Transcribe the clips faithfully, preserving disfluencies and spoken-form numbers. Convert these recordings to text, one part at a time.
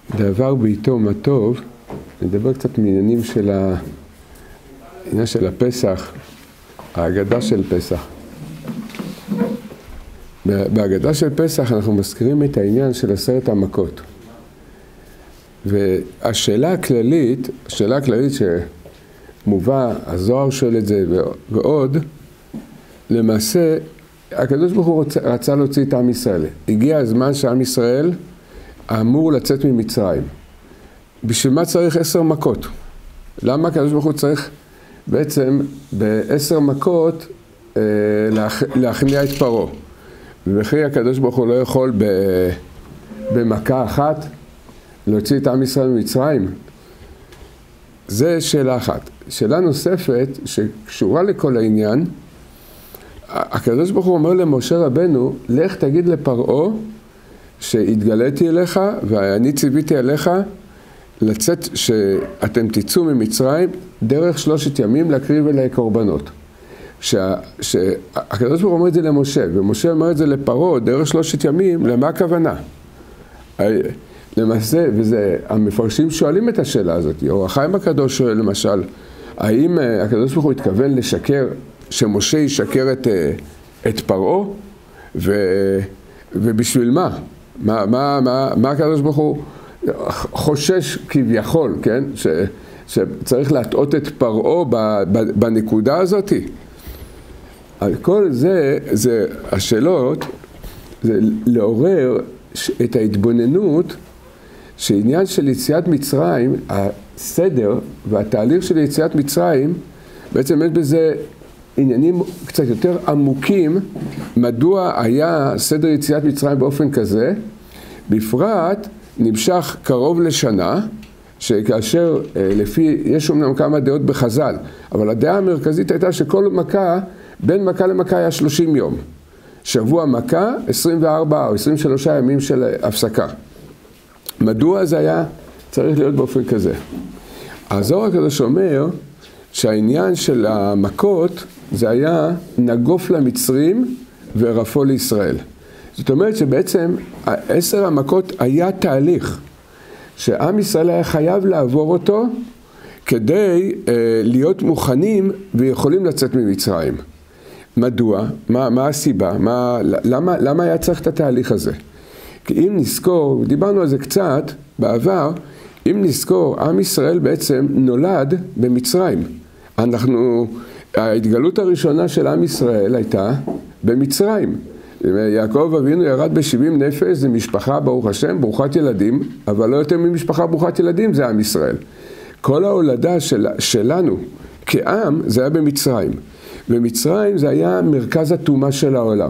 דבר בעיתו מה טוב, נדבר קצת מעניינים של ה... העניין של הפסח, ההגדה של פסח. בהגדה של פסח אנחנו מזכירים את העניין של עשרת המכות. והשאלה הכללית, השאלה הכללית שמובא, הזוהר שואל את זה ועוד, למעשה, הקדוש ברוך הוא רצה, רצה להוציא את עם ישראל. הגיע הזמן שעם ישראל אמור לצאת ממצרים. בשביל מה צריך עשר מכות? למה הקדוש ברוך הוא צריך בעצם בעשר מכות אה, להכ... להכניע את פרעה? ובכי הקדוש ברוך הוא לא יכול ב... במכה אחת להוציא את עם ישראל ממצרים? זה שאלה אחת. שאלה נוספת שקשורה לכל העניין, הקדוש ברוך הוא אומר למשה רבנו, לך תגיד לפרעה שהתגליתי אליך ואני ציוויתי אליך לצאת, שאתם תצאו ממצרים דרך שלושת ימים להקריב אליי קורבנות. שהקדוש ברוך הוא אומר את זה למשה, ומשה אומר את זה לפרעה דרך שלושת ימים, למה הכוונה? למעשה, וזה, המפרשים שואלים את השאלה הזאת, אור החיים הקדוש שואל למשל, האם הקדוש ברוך הוא התכוון לשקר, שמשה ישקר את, את פרעה, ו, ובשביל מה? מה, מה, מה, מה הקדוש ברוך הוא חושש כביכול, כן? ש, שצריך להטעות את פרעה בנקודה הזאת. על כל זה, זה השאלות, זה לעורר את ההתבוננות שעניין של יציאת מצרים, הסדר והתהליך של יציאת מצרים, בעצם יש בזה עניינים קצת יותר עמוקים, מדוע היה סדר יציאת מצרים באופן כזה, בפרט נמשך קרוב לשנה, שכאשר לפי, יש אומנם כמה דעות בחז"ל, אבל הדעה המרכזית הייתה שכל מכה, בין מכה למכה היה שלושים יום. שבוע מכה, עשרים וארבעה או עשרים ושלושה ימים של הפסקה. מדוע זה היה צריך להיות באופן כזה? הזוהר הקדוש אומר שהעניין של המכות זה היה נגוף למצרים ורפוא לישראל. זאת אומרת שבעצם עשר המכות היה תהליך שעם ישראל היה חייב לעבור אותו כדי אה, להיות מוכנים ויכולים לצאת ממצרים. מדוע? מה, מה הסיבה? מה, למה, למה היה צריך את התהליך הזה? כי אם נזכור, דיברנו על זה קצת בעבר, אם נזכור, עם ישראל בעצם נולד במצרים. אנחנו, ההתגלות הראשונה של עם ישראל הייתה במצרים. יעקב אבינו ירד ב-שבעים נפש, זה משפחה ברוך השם, ברוכת ילדים, אבל לא יותר ממשפחה ברוכת ילדים, זה עם ישראל. כל ההולדה של, שלנו כעם זה היה במצרים. במצרים זה היה מרכז הטומאה של העולם.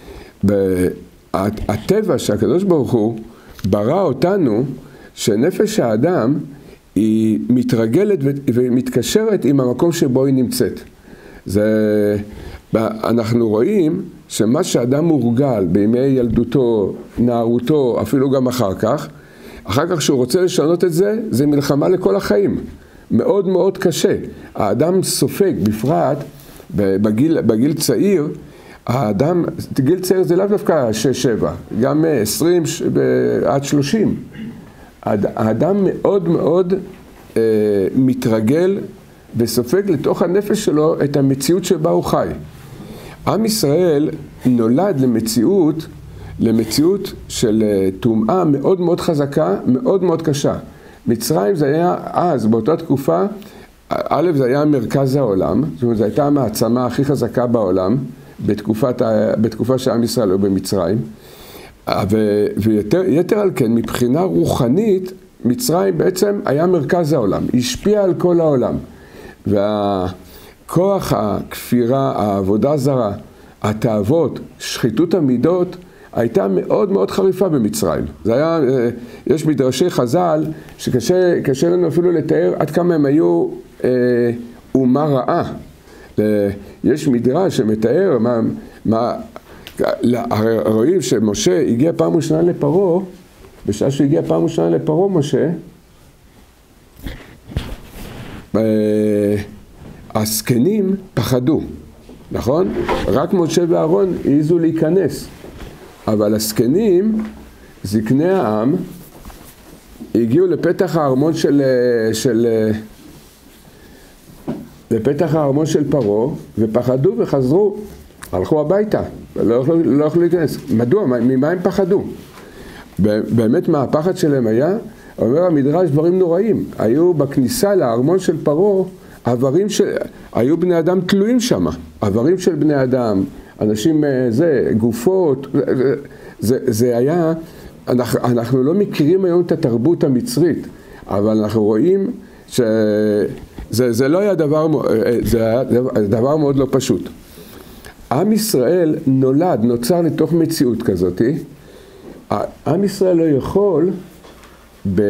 הטבע שהקדוש ברוך הוא ברא אותנו, שנפש האדם היא מתרגלת ומתקשרת עם המקום שבו היא נמצאת. זה, אנחנו רואים שמה שאדם מורגל בימי ילדותו, נערותו, אפילו גם אחר כך, אחר כך שהוא רוצה לשנות את זה, זה מלחמה לכל החיים. מאוד מאוד קשה. האדם סופג, בפרט בגיל, בגיל צעיר, האדם, גיל צעיר זה לאו דווקא שש שבע, גם עשרים עד שלושים. האדם מאוד מאוד אה, מתרגל וסופג לתוך הנפש שלו את המציאות שבה הוא חי. עם ישראל נולד למציאות, למציאות של טומאה מאוד מאוד חזקה, מאוד מאוד קשה. מצרים זה היה אז, באותה תקופה, א' זה היה מרכז העולם, זאת אומרת, זו הייתה המעצמה הכי חזקה בעולם, בתקופת, בתקופה שעם ישראל הוא במצרים, ויותר יתר על כן, מבחינה רוחנית, מצרים בעצם היה מרכז העולם, השפיע על כל העולם. והכוח הכפירה, העבודה זרה, התאוות, שחיתות המידות, הייתה מאוד מאוד חריפה במצרים. זה היה, יש מדרשי חז"ל שקשה קשה לנו אפילו לתאר עד כמה הם היו אה, אומה רעה. יש מדרש שמתאר מה, מה, רואים שמשה הגיע פעם ראשונה לפרעה, בשעה שהוא הגיע פעם ראשונה לפרעה משה, הזקנים פחדו, נכון? רק משה ואהרון העזו להיכנס, אבל הזקנים, זקני העם, הגיעו לפתח הארמון של, של, לפתח הארמון של פרעה, ופחדו וחזרו, הלכו הביתה, לא יכלו, לא יכלו להיכנס. מדוע? ממה הם פחדו? באמת מה הפחד שלהם היה? אומר המדרש דברים נוראים. היו בכניסה לארמון של פרעה, עברים של, היו בני אדם תלויים שם, עברים של בני אדם, אנשים, זה, גופות, זה, זה, זה היה, אנחנו, אנחנו לא מכירים היום את התרבות המצרית, אבל אנחנו רואים שזה זה לא היה דבר, זה היה דבר מאוד לא פשוט. עם ישראל נולד, נוצר לתוך מציאות כזאת, עם ישראל לא יכול, ב...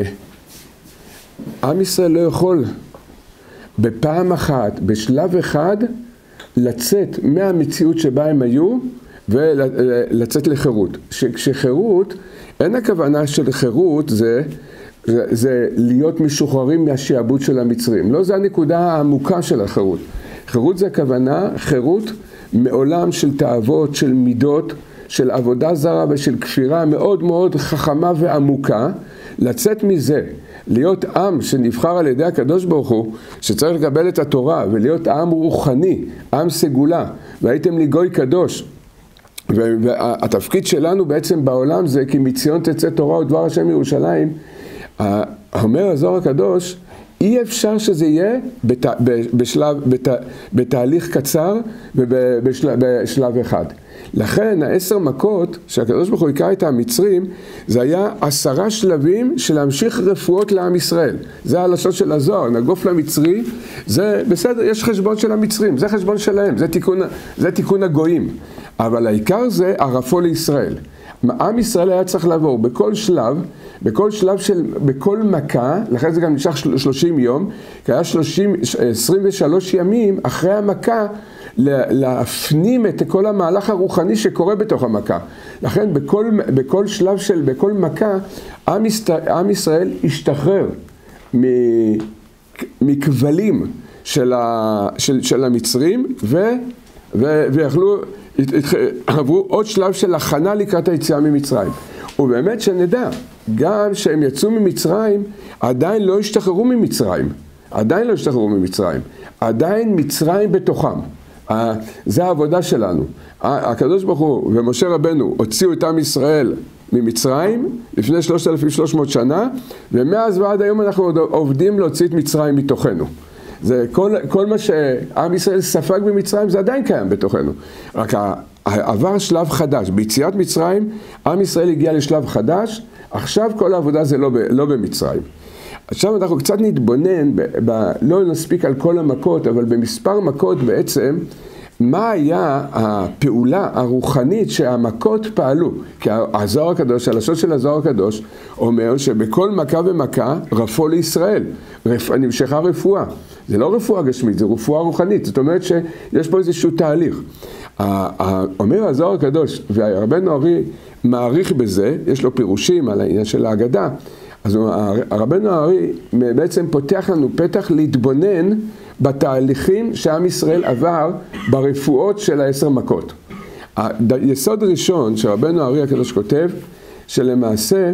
עם ישראל לא יכול בפעם אחת, בשלב אחד, לצאת מהמציאות שבה הם היו ולצאת לחירות. כשחירות, אין הכוונה של חירות זה, זה, זה להיות משוחררים מהשעבוד של המצרים. לא, זה הנקודה העמוקה של החירות. חירות זה הכוונה, חירות מעולם של תאוות, של מידות, של עבודה זרה ושל כפירה מאוד מאוד חכמה ועמוקה, לצאת מזה, להיות עם שנבחר על ידי הקדוש ברוך הוא, שצריך לקבל את התורה ולהיות עם רוחני, עם סגולה, והייתם לי גוי קדוש. והתפקיד שלנו בעצם בעולם זה כי מציון תצא תורה ודבר השם ירושלים. אומר הזוהר הקדוש, אי אפשר שזה יהיה בת, בשלב, בת, בתהליך קצר ובשלב בשלב אחד. לכן העשר מכות שהקדוש ברוך הוא הכה את המצרים, זה היה עשרה שלבים של להמשיך רפואות לעם ישראל. זה הלשון של הזוהר, נגוף למצרי, זה בסדר, יש חשבון של המצרים, זה חשבון שלהם, זה תיקון, זה תיקון הגויים. אבל העיקר זה הרפוא לישראל. עם ישראל היה צריך לעבור בכל שלב, בכל שלב של, בכל מכה, לכן זה גם נשאר שלושים יום, כי היה שלושים, עשרים ושלוש ימים אחרי המכה, להפנים את כל המהלך הרוחני שקורה בתוך המכה. לכן בכל, בכל שלב של, בכל מכה, עם, עם ישראל השתחרר מכבלים של, ה, של, של המצרים, ו, ו, ויכלו, עברו עוד שלב של הכנה לקראת היציאה ממצרים. ובאמת שנדע, גם שהם יצאו ממצרים, עדיין לא השתחררו ממצרים. עדיין לא השתחררו ממצרים. עדיין מצרים בתוכם. זה העבודה שלנו. הקדוש ברוך הוא ומשה רבנו הוציאו את עם ישראל ממצרים לפני שלושת אלפים ושלוש מאות שנה, ומאז ועד היום אנחנו עובדים להוציא את מצרים מתוכנו. זה כל, כל מה שעם ישראל ספג במצרים זה עדיין קיים בתוכנו. רק עבר שלב חדש. ביציאת מצרים, עם ישראל הגיע לשלב חדש, עכשיו כל העבודה זה לא, לא במצרים. עכשיו אנחנו קצת נתבונן, ב, ב, לא נספיק על כל המכות, אבל במספר מכות בעצם, מה היה הפעולה הרוחנית שהמכות פעלו? כי הזוהר הקדוש, הלשון של הזוהר הקדוש, אומר שבכל מכה ומכה רפוא לישראל, רפ... נמשכה רפואה. זה לא רפואה גשמית, זה רפואה רוחנית, זאת אומרת שיש פה איזשהו תהליך. אומר הזוהר הקדוש, והרבנו הארי מעריך בזה, יש לו פירושים על העניין של ההגדה, אז הרבנו הארי בעצם פותח לנו פתח להתבונן בתהליכים שעם ישראל עבר ברפואות של העשר מכות. היסוד ראשון שרבנו הארי הקדוש כותב, שלמעשה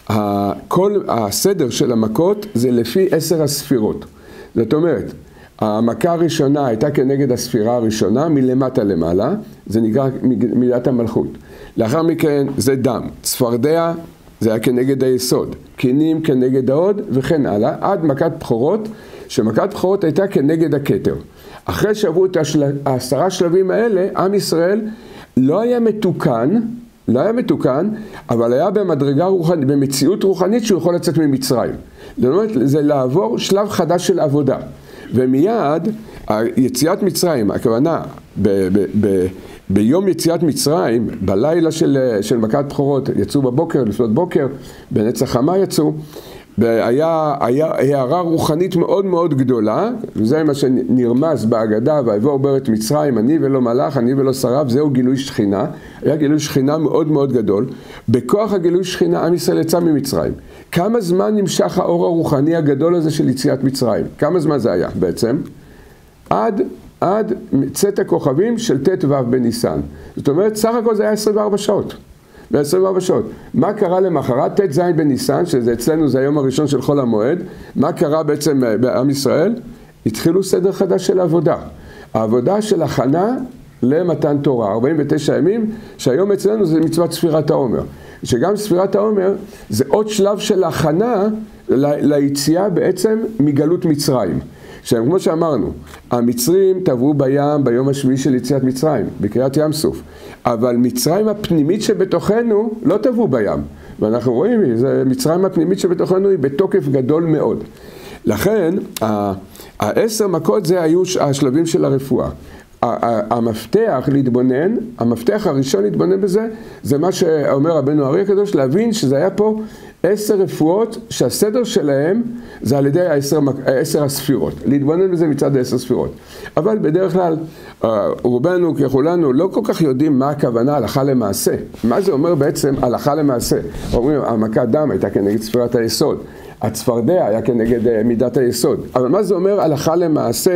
כל הסדר של המכות זה לפי עשר הספירות. זאת אומרת, המכה הראשונה הייתה כנגד הספירה הראשונה, מלמטה למעלה, זה נקרא מידת המלכות. לאחר מכן זה דם, צפרדע, זה היה כנגד היסוד, קינים כנגד ההוד וכן הלאה, עד מכת בכורות, שמכת בכורות הייתה כנגד הכתר. אחרי שעברו את השל... העשרה שלבים האלה, עם ישראל לא היה מתוקן, לא היה מתוקן, אבל היה במדרגה רוחנית, במציאות רוחנית שהוא יכול לצאת ממצרים. זאת אומרת, זה לעבור שלב חדש של עבודה. ומיד, יציאת מצרים, הכוונה, ב... ב... ב... ביום יציאת מצרים, בלילה של, של מכת בכורות, יצאו בבוקר, לפנות בוקר, בנץ החמה יצאו, והיה היה הערה רוחנית מאוד מאוד גדולה, וזה מה שנרמז בהגדה, ויבוא עוברת מצרים, אני ולא מלאך, אני ולא שרף, זהו גילוי שכינה, היה גילוי שכינה מאוד מאוד גדול, בכוח הגילוי שכינה עם ישראל יצא ממצרים. כמה זמן נמשך האור הרוחני הגדול הזה של יציאת מצרים? כמה זמן זה היה בעצם? עד... עד צאת הכוכבים של ת' ו' בניסן. זאת אומרת, סך הכל זה היה עשרים וארבע שעות. ב-עשרים וארבע שעות. מה קרה למחרת? ט' ז' בניסן, שזה אצלנו זה היום הראשון של חול המועד. מה קרה בעצם בעם ישראל? התחילו סדר חדש של עבודה. העבודה של הכנה למתן תורה, ארבעים ותשעה ימים, שהיום אצלנו זה מצוות ספירת העומר. שגם ספירת העומר זה עוד שלב של הכנה ליציאה בעצם מגלות מצרים. שהם, כמו שאמרנו, המצרים תעברו בים ביום השביעי של יציאת מצרים, בקריאת ים סוף. אבל מצרים הפנימית שבתוכנו לא תעברו בים. ואנחנו רואים, מצרים הפנימית שבתוכנו היא בתוקף גדול מאוד. לכן, העשר מכות זה היו השלבים של הרפואה. המפתח להתבונן, המפתח הראשון להתבונן בזה, זה מה שאומר רבנו האר"י הקדוש, להבין שזה היה פה עשר רפואות שהסדר שלהם זה על ידי העשר, העשר הספירות. להתבונן בזה מצד העשר ספירות. אבל בדרך כלל, רובנו ככולנו לא כל כך יודעים מה הכוונה הלכה למעשה. מה זה אומר בעצם הלכה למעשה? אומרים, המכת דם הייתה כנגד ספירת היסוד. הצפרדע היה כנגד מידת היסוד. אבל מה זה אומר הלכה למעשה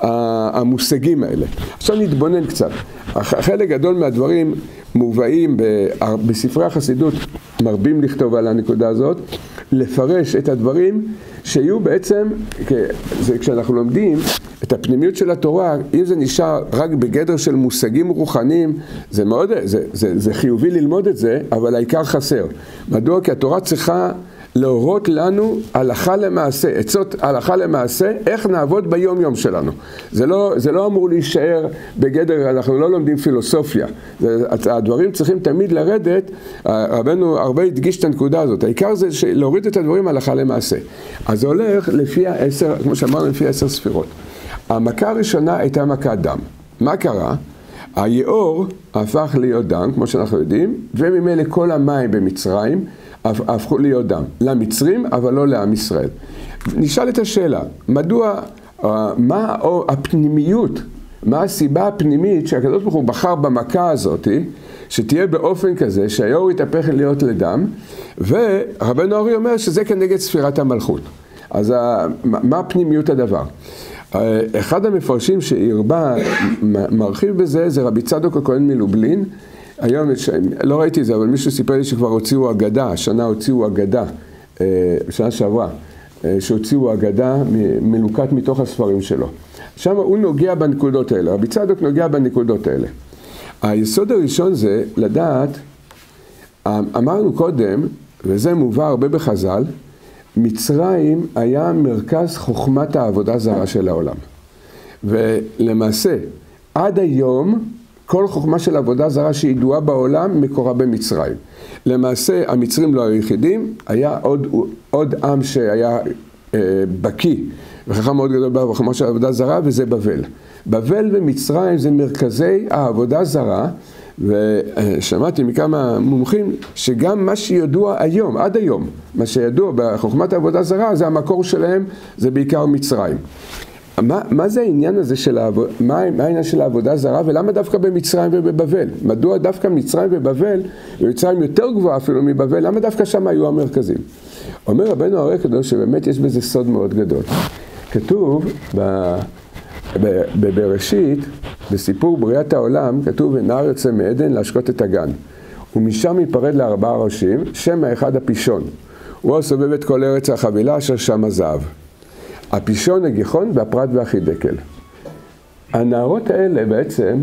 המושגים האלה? עכשיו נתבונן קצת. חלק גדול מהדברים מובאים בספרי החסידות, מרבים לכתוב על הנקודה הזאת, לפרש את הדברים שיהיו בעצם, זה כשאנחנו לומדים את הפנימיות של התורה, אם זה נשאר רק בגדר של מושגים רוחניים, זה מאוד, זה, זה, זה חיובי ללמוד את זה, אבל העיקר חסר. מדוע? כי התורה צריכה להורות לנו הלכה למעשה, עצות הלכה למעשה, איך נעבוד ביום יום שלנו. זה לא, זה לא אמור להישאר בגדר, אנחנו לא לומדים פילוסופיה. זה, הדברים צריכים תמיד לרדת, רבנו הרבה הדגיש את הנקודה הזאת. העיקר זה להוריד את הדברים הלכה למעשה. אז זה הולך לפי העשר, כמו שאמרנו, לפי עשר ספירות. המכה הראשונה הייתה מכת דם. מה קרה? היאור הפך להיות דם, כמו שאנחנו יודעים, וממילא כל המים במצרים הפכו להיות דם. למצרים, אבל לא לעם ישראל. נשאל את השאלה, מדוע, מה הפנימיות, מה הסיבה הפנימית שהקדוש ברוך הוא בחר במכה הזאת, שתהיה באופן כזה שהיאור יתהפך להיות לדם, ורבנו האר"י אומר שזה כנגד ספירת המלכות. אז מה הפנימיות הדבר? אחד המפרשים שהרבה מרחיב בזה זה רבי צדוק הכהן מלובלין. היום לא ראיתי את זה, אבל מישהו סיפר לי שכבר הוציאו אגדה, השנה הוציאו אגדה, בשנה שעברה, שהוציאו אגדה מלוקט מתוך הספרים שלו. שם הוא נוגע בנקודות האלה, רבי צדוק נוגע בנקודות האלה. היסוד הראשון זה לדעת, אמרנו קודם, וזה מובא הרבה בחז"ל, מצרים היה מרכז חוכמת העבודה זרה של העולם. ולמעשה, עד היום, כל חוכמה של עבודה זרה שידועה בעולם מקורה במצרים. למעשה, המצרים לא היו יחידים, היה עוד, עוד עם שהיה אה, בקיא, וחכם מאוד גדול בחוכמה של עבודה זרה, וזה בבל. בבל ומצרים זה מרכזי העבודה זרה, ושמעתי מכמה מומחים שגם מה שידוע היום, עד היום, מה שידוע בחוכמת העבודה זרה, זה המקור שלהם, זה בעיקר מצרים. מה, מה זה העניין הזה של העבוד, מה, מה העניין של העבודה זרה, ולמה דווקא במצרים ובבבל? מדוע דווקא מצרים ובבל, ומצרים יותר גבוהה אפילו מבבל, למה דווקא שם היו המרכזים? אומר רבנו האר"י הקדוש שבאמת יש בזה סוד מאוד גדול. כתוב ב, ב, בבראשית, בסיפור בריאת העולם, כתוב ונער יוצא מעדן להשקות את הגן. ומשם ייפרד לארבעה ראשים, שם האחד הפישון. הוא הסובב את כל ארץ החבילה אשר שם הזהב. הפישון, הגיחון והפרת והחידקל. הנערות האלה בעצם,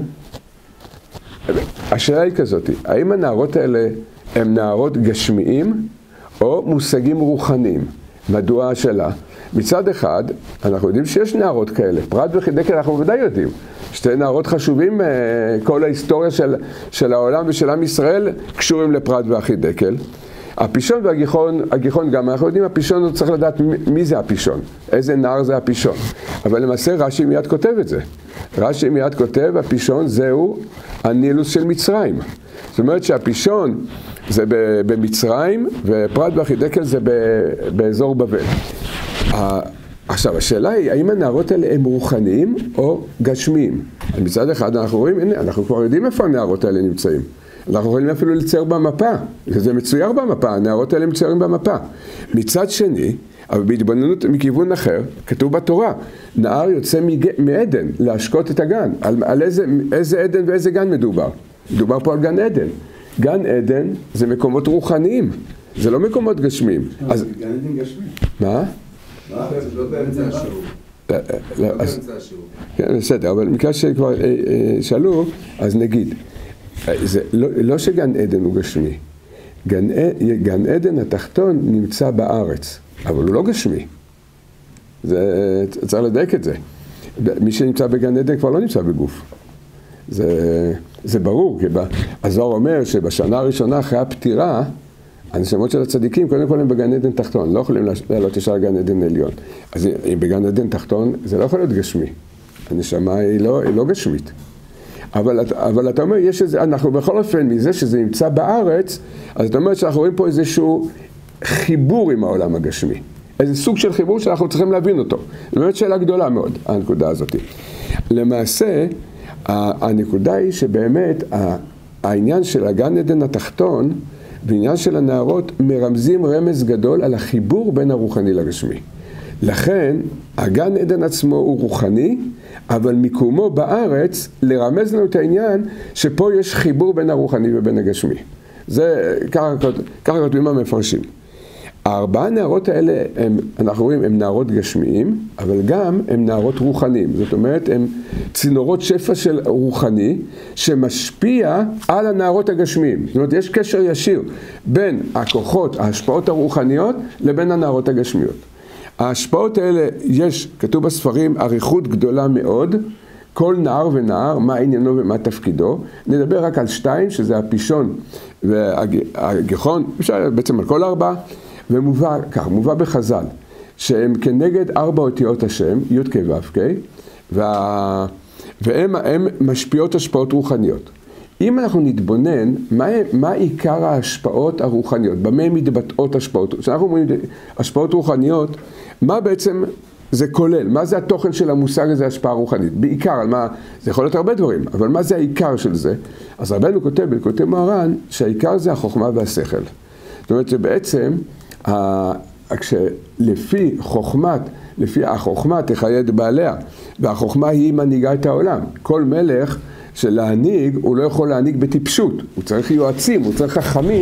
השאלה היא כזאת, האם הנערות האלה הן נערות גשמיים או מושגים רוחניים? מדוע השאלה? מצד אחד, אנחנו יודעים שיש נערות כאלה, פרת וחידקל אנחנו בוודאי יודעים. שתי נערות חשובים, כל ההיסטוריה של, של העולם ושל עם ישראל קשורים לפרת והחידקל. הפישון והגיחון, הגיחון גם, אנחנו יודעים, הפישון צריך לדעת מי, מי זה הפישון, איזה נער זה הפישון. אבל למעשה רש"י מיד כותב את זה. רש"י מיד כותב, הפישון זהו הנילוס של מצרים. זאת אומרת שהפישון זה במצרים, ופרת והחידקל זה באזור בבל. עכשיו, השאלה היא, האם הנערות האלה הם רוחניים או גשמיים? מצד אחד אנחנו רואים, הנה, אנחנו כבר יודעים איפה הנערות האלה נמצאים. אנחנו יכולים אפילו לצייר במפה, זה מצויר במפה, הנערות האלה מצוירים במפה. מצד שני, אבל בהתבוננות מכיוון אחר, כתוב בתורה, נער יוצא מעדן להשקות את הגן. על, על איזה, איזה עדן ואיזה גן מדובר? מדובר פה על גן עדן. גן עדן זה מקומות רוחניים, זה לא מקומות גשמיים. אז גן עדן גשמי. מה? מה? זה לא באמצע השיעור. לא באמצע השיעור. כן, בסדר, אבל מכאן שכבר שאלו, אז נגיד, לא שגן עדן הוא גשמי, גן עדן התחתון נמצא בארץ, אבל הוא לא גשמי. צריך לדייק את זה. מי שנמצא בגן עדן כבר לא נמצא בגוף. זה, זה ברור, כי הזוהר אומר שבשנה הראשונה אחרי הפטירה, הנשמות של הצדיקים, קודם כל הם בגן עדן תחתון, לא יכולים לעלות ישר לגן עדן עליון. אז אם בגן עדן תחתון, זה לא יכול להיות גשמי. הנשמה היא לא, היא לא גשמית. אבל, אבל אתה אומר, יש איזה, אנחנו בכל אופן, מזה שזה נמצא בארץ, אז אתה אומר שאנחנו רואים פה איזשהו חיבור עם העולם הגשמי. איזה סוג של חיבור שאנחנו צריכים להבין אותו. זו באמת שאלה גדולה מאוד, הנקודה הזאת. למעשה, הנקודה היא שבאמת העניין של הגן עדן התחתון ועניין של הנערות מרמזים רמז גדול על החיבור בין הרוחני לגשמי. לכן הגן עדן עצמו הוא רוחני, אבל מיקומו בארץ לרמז לנו את העניין שפה יש חיבור בין הרוחני ובין הגשמי. זה ככה כותבים המפרשים. הארבעה נערות האלה, הם, אנחנו רואים, הם נערות גשמיים, אבל גם הם נערות רוחניים. זאת אומרת, הם צינורות שפע של רוחני, שמשפיע על הנערות הגשמיים. זאת אומרת, יש קשר ישיר בין הכוחות, ההשפעות הרוחניות, לבין הנערות הגשמיות. ההשפעות האלה, יש, כתוב בספרים, אריכות גדולה מאוד, כל נער ונער, מה עניינו ומה תפקידו. נדבר רק על שתיים, שזה הפישון והגיחון, אפשר בעצם על כל ארבעה. ומובא כך, מובא בחז"ל, שהם כנגד ארבע אותיות השם, י' כ' ו' כ', וה... והם הם משפיעות השפעות רוחניות. אם אנחנו נתבונן, מה, מה עיקר ההשפעות הרוחניות? במה מתבטאות השפעות? כשאנחנו אומרים השפעות רוחניות, מה בעצם זה כולל? מה זה התוכן של המושג הזה, השפעה רוחנית? בעיקר, על מה, זה יכול להיות הרבה דברים, אבל מה זה העיקר של זה? אז רבנו כותב, בכותב מוהר"ן, שהעיקר זה החוכמה והשכל. זאת אומרת שבעצם, כשלפי חוכמת, לפי החוכמה תחיה את בעליה, והחוכמה היא מנהיגה את העולם. כל מלך שלהנהיג, הוא לא יכול להנהיג בטיפשות, הוא צריך יועצים, הוא צריך חכמים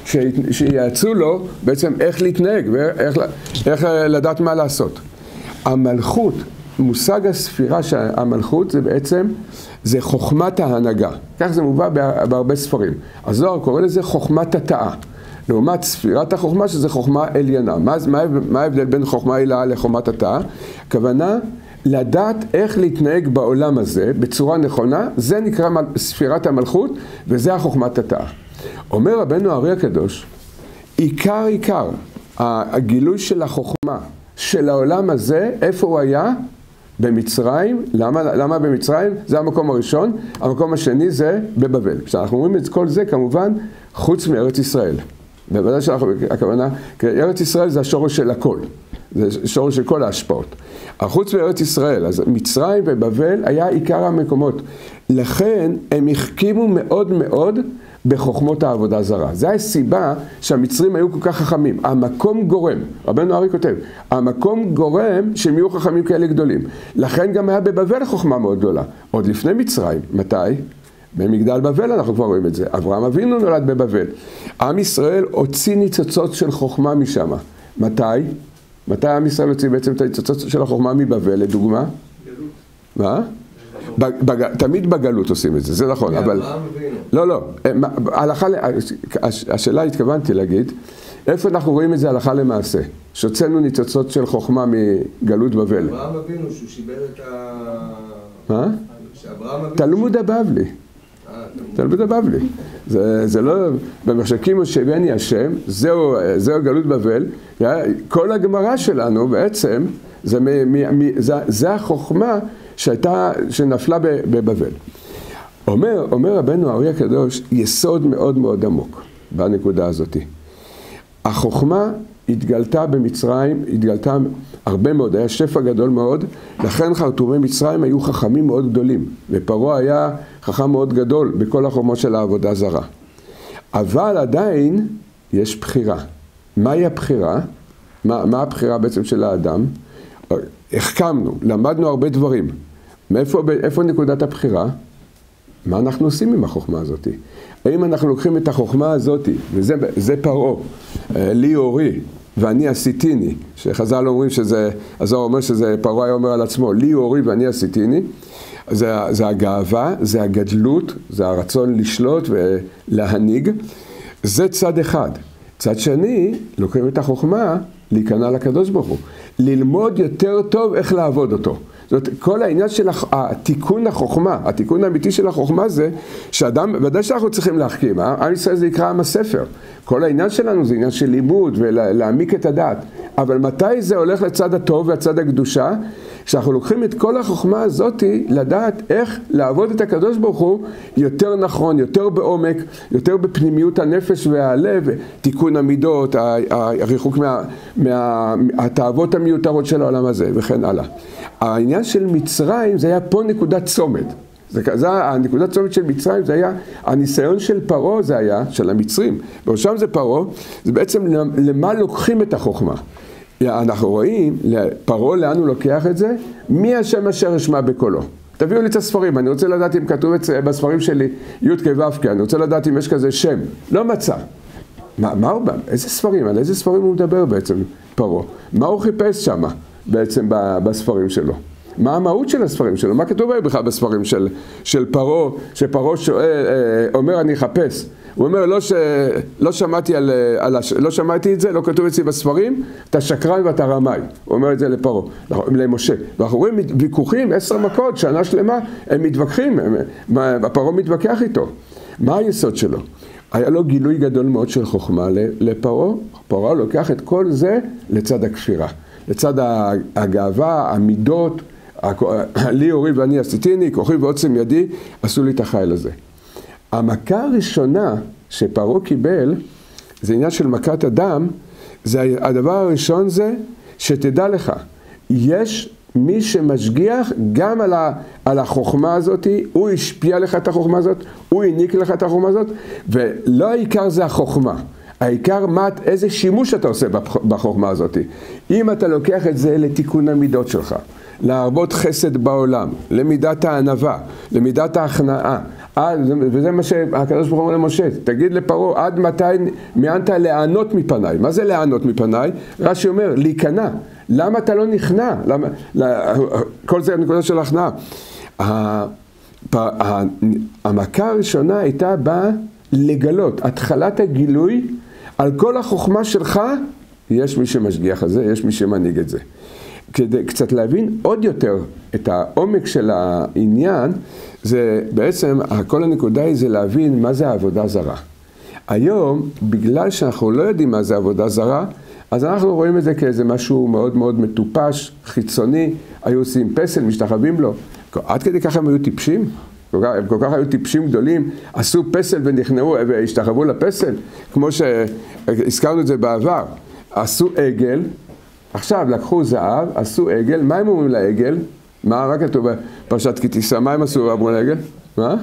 שיעצו לו בעצם איך להתנהג ואיך איך לדעת מה לעשות. המלכות, מושג הספירה של המלכות זה בעצם, זה חוכמת ההנהגה. כך זה מובא בהרבה ספרים. הזוהר קורא לזה חוכמת התאה. לעומת ספירת החוכמה שזה חוכמה עליונה. מה, מה, מה ההבדל בין חוכמה עילאה לחוכמת התאה? הכוונה לדעת איך להתנהג בעולם הזה בצורה נכונה, זה נקרא ספירת המלכות וזה החוכמת התאה. אומר רבנו הארי הקדוש, עיקר עיקר הגילוי של החוכמה של העולם הזה, איפה הוא היה? במצרים. למה, למה במצרים? זה המקום הראשון. המקום השני זה בבבל. כשאנחנו אומרים את כל זה כמובן חוץ מארץ ישראל. בוודאי שאנחנו, הכוונה, כי ארץ ישראל זה השורש של הכל, זה שורש של כל ההשפעות. חוץ מארץ ישראל, אז מצרים ובבל היה עיקר המקומות. לכן הם החכימו מאוד מאוד בחוכמות העבודה זרה. זו הסיבה שהמצרים היו כל כך חכמים. המקום גורם, רבנו הארי כותב, המקום גורם שהם יהיו חכמים כאלה גדולים. לכן גם היה בבבל חוכמה מאוד גדולה. עוד לפני מצרים, מתי? במגדל בבל אנחנו כבר רואים את זה. אברהם אבינו נולד בבבל. עם ישראל הוציא ניצוצות של חוכמה משם. מתי? מתי עם ישראל הוציא בעצם את הניצוצות של החוכמה מבבל, לדוגמה? גלות. מה? בג... תמיד בגלות עושים את זה, זה נכון, אבל... לא, לא. הלכה... השאלה התכוונתי להגיד, איפה אנחנו רואים את זה הלכה למעשה? שהוצאנו ניצוצות של חוכמה מגלות בבל. אברהם אבינו שהוא שיבר את ה... מה? תלמוד הבבלי. תלמוד הבבלי. זה, זה לא, במחשכים שבני השם, זהו, זהו גלות בבל, כל הגמרא שלנו בעצם, זה, מ, מ, מ, זה, זה החוכמה שהייתה, שנפלה בבבל. אומר, אומר רבנו הארי הקדוש, יסוד מאוד מאוד עמוק בנקודה הזאת. החוכמה התגלתה במצרים, התגלתה הרבה מאוד, היה שפע גדול מאוד, לכן חרטומי מצרים היו חכמים מאוד גדולים, ופרעה היה חכם מאוד גדול בכל החוכמות של העבודה זרה. אבל עדיין יש בחירה. מהי הבחירה? מה, מה הבחירה בעצם של האדם? החכמנו, למדנו הרבה דברים. מאיפה, איפה נקודת הבחירה? מה אנחנו עושים עם החוכמה הזאת? האם אנחנו לוקחים את החוכמה הזאת, וזה זה פרעה, לי אורי, ואני עשיתיני, שחז"ל אומרים שזה, הזוהר אומר שזה פרעה אומר על עצמו, לי אורי ואני עשיתיני, זה, זה הגאווה, זה הגדלות, זה הרצון לשלוט ולהנהיג, זה צד אחד. צד שני, לוקחים את החוכמה להיכנע לקדוש ברוך הוא, ללמוד יותר טוב איך לעבוד אותו. זאת אומרת, כל העניין של התיקון החוכמה, התיקון האמיתי של החוכמה זה שאדם, ודאי שאנחנו צריכים להחכים, עם ישראל זה יקרא עם הספר. כל העניין שלנו זה עניין של לימוד ולהעמיק את הדעת. אבל מתי זה הולך לצד הטוב והצד הקדושה? כשאנחנו לוקחים את כל החוכמה הזאת לדעת איך לעבוד את הקדוש ברוך הוא יותר נכון, יותר בעומק, יותר בפנימיות הנפש והלב, תיקון המידות, הריחוק מה, מה, התאוות המיותרות של העולם הזה וכן הלאה. העניין של מצרים זה היה פה נקודת צומת. זה, זה הנקודת צומת של מצרים, זה היה הניסיון של פרעה, זה היה של המצרים. בראשם זה פרעה, זה בעצם למה לוקחים את החוכמה. אנחנו רואים, פרעה לאן הוא לוקח את זה? מי השם אשר אשמע בקולו? תביאו לי את הספרים, אני רוצה לדעת אם כתוב בספרים שלי י' כ' ו' כ', אני רוצה לדעת אם יש כזה שם. לא מצא. מה, מה הוא בא? איזה ספרים? על איזה ספרים הוא מדבר בעצם פרעה? מה הוא חיפש שם בעצם בספרים שלו? מה המהות של הספרים שלו? מה כתוב בכלל בספרים של, של פרעה, שפרעה שואל, אומר אני אחפש. הוא אומר, לא, ש... לא, שמעתי על... על... לא שמעתי את זה, לא כתוב אצלי בספרים, אתה שקרן ואתה רמאי. הוא אומר את זה לפרעה, למשה. ואנחנו רואים ויכוחים, עשר מכות, שנה שלמה, הם מתווכחים, הם... פרעה מתווכח איתו. מה היסוד שלו? היה לו גילוי גדול מאוד של חוכמה לפרעה, פרעה לוקח את כל זה לצד הכפירה, לצד הגאווה, המידות, לי אורי ואני עשיתיני, כוחי ועוצם ידי, עשו לי את החיל הזה. המכה הראשונה שפרעה קיבל, זה עניין של מכת הדם, זה הדבר הראשון זה שתדע לך, יש מי שמשגיח גם על, ה, על החוכמה הזאת, הוא השפיע לך את החוכמה הזאת, הוא העניק לך את החוכמה הזאת, ולא העיקר זה החוכמה, העיקר מה, איזה שימוש אתה עושה בחוכמה הזאת. אם אתה לוקח את זה לתיקון המידות שלך, להרבות חסד בעולם, למידת הענווה, למידת ההכנעה, וזה מה שהקדוש ברוך הוא אומר למשה, תגיד לפרעה עד מתי מענת לענות מפניי. מה זה לענות מפניי? רש"י אומר להיכנע. למה אתה לא נכנע? למה, כל זה הנקודה של ההכנעה. המכה הראשונה הייתה באה לגלות, התחלת הגילוי על כל החוכמה שלך, יש מי שמשגיח את זה, יש מי שמנהיג את זה. כדי קצת להבין עוד יותר את העומק של העניין, זה בעצם, כל הנקודה היא זה להבין מה זה העבודה זרה. היום, בגלל שאנחנו לא יודעים מה זה עבודה זרה, אז אנחנו רואים את זה כאיזה משהו מאוד מאוד מטופש, חיצוני, היו עושים פסל, משתחווים לו. עד כדי ככה הם היו טיפשים? הם כל כך היו טיפשים גדולים, עשו פסל ונכנעו והשתחוו לפסל, כמו שהזכרנו את זה בעבר. עשו עגל, עכשיו לקחו זהב, עשו עגל, מה הם אומרים לעגל? מה, מה כתוב בפרשת כי תישא? מה הם עשו אמרו לעגל? מה?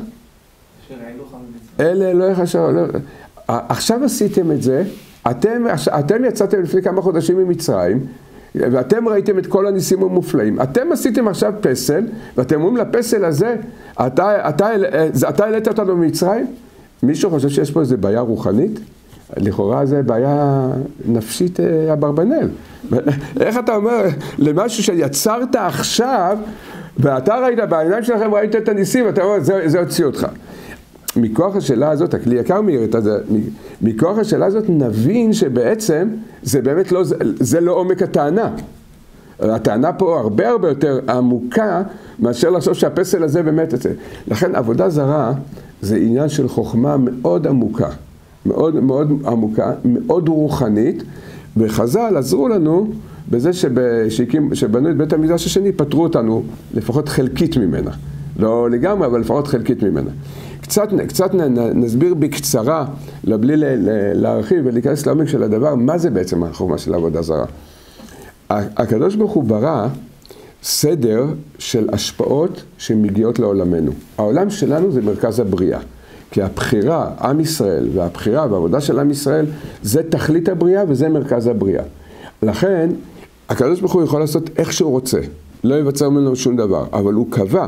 אלה לא יחשב, לא. עכשיו עשיתם את זה, אתם, אתם יצאתם לפני כמה חודשים ממצרים, ואתם ראיתם את כל הניסים המופלאים. אתם עשיתם עכשיו פסל, ואתם אומרים לפסל הזה, אתה, אתה, אתה העלית אותנו ממצרים? מישהו חושב שיש פה איזו בעיה רוחנית? לכאורה זה בעיה נפשית אברבנאל. איך אתה אומר למשהו שיצרת עכשיו, ואתה ראית, בעיניים שלכם ראית את הניסים, ואתה אומר, זה, זה הוציא אותך. מכוח השאלה הזאת, הכלי יקר מאיר, מכוח השאלה הזאת נבין שבעצם זה באמת לא, זה, זה לא עומק הטענה. הטענה פה הרבה הרבה יותר עמוקה מאשר לחשוב שהפסל הזה באמת זה. לכן עבודה זרה זה עניין של חוכמה מאוד עמוקה, מאוד מאוד עמוקה, מאוד רוחנית, וחז"ל עזרו לנו בזה שבשיקים, שבנו את בית המקדש השני, פטרו אותנו לפחות חלקית ממנה. לא לגמרי, אבל לפחות חלקית ממנה. קצת, קצת נסביר בקצרה, בלי להרחיב ולהיכנס לעומק של הדבר, מה זה בעצם החוכמה של העבודה זרה. הקדוש ברוך הוא ברא סדר של השפעות שמגיעות לעולמנו. העולם שלנו זה מרכז הבריאה. כי הבחירה, עם ישראל, והבחירה והעבודה של עם ישראל, זה תכלית הבריאה וזה מרכז הבריאה. לכן, הקדוש ברוך הוא יכול לעשות איך שהוא רוצה. לא יבצע ממנו שום דבר, אבל הוא קבע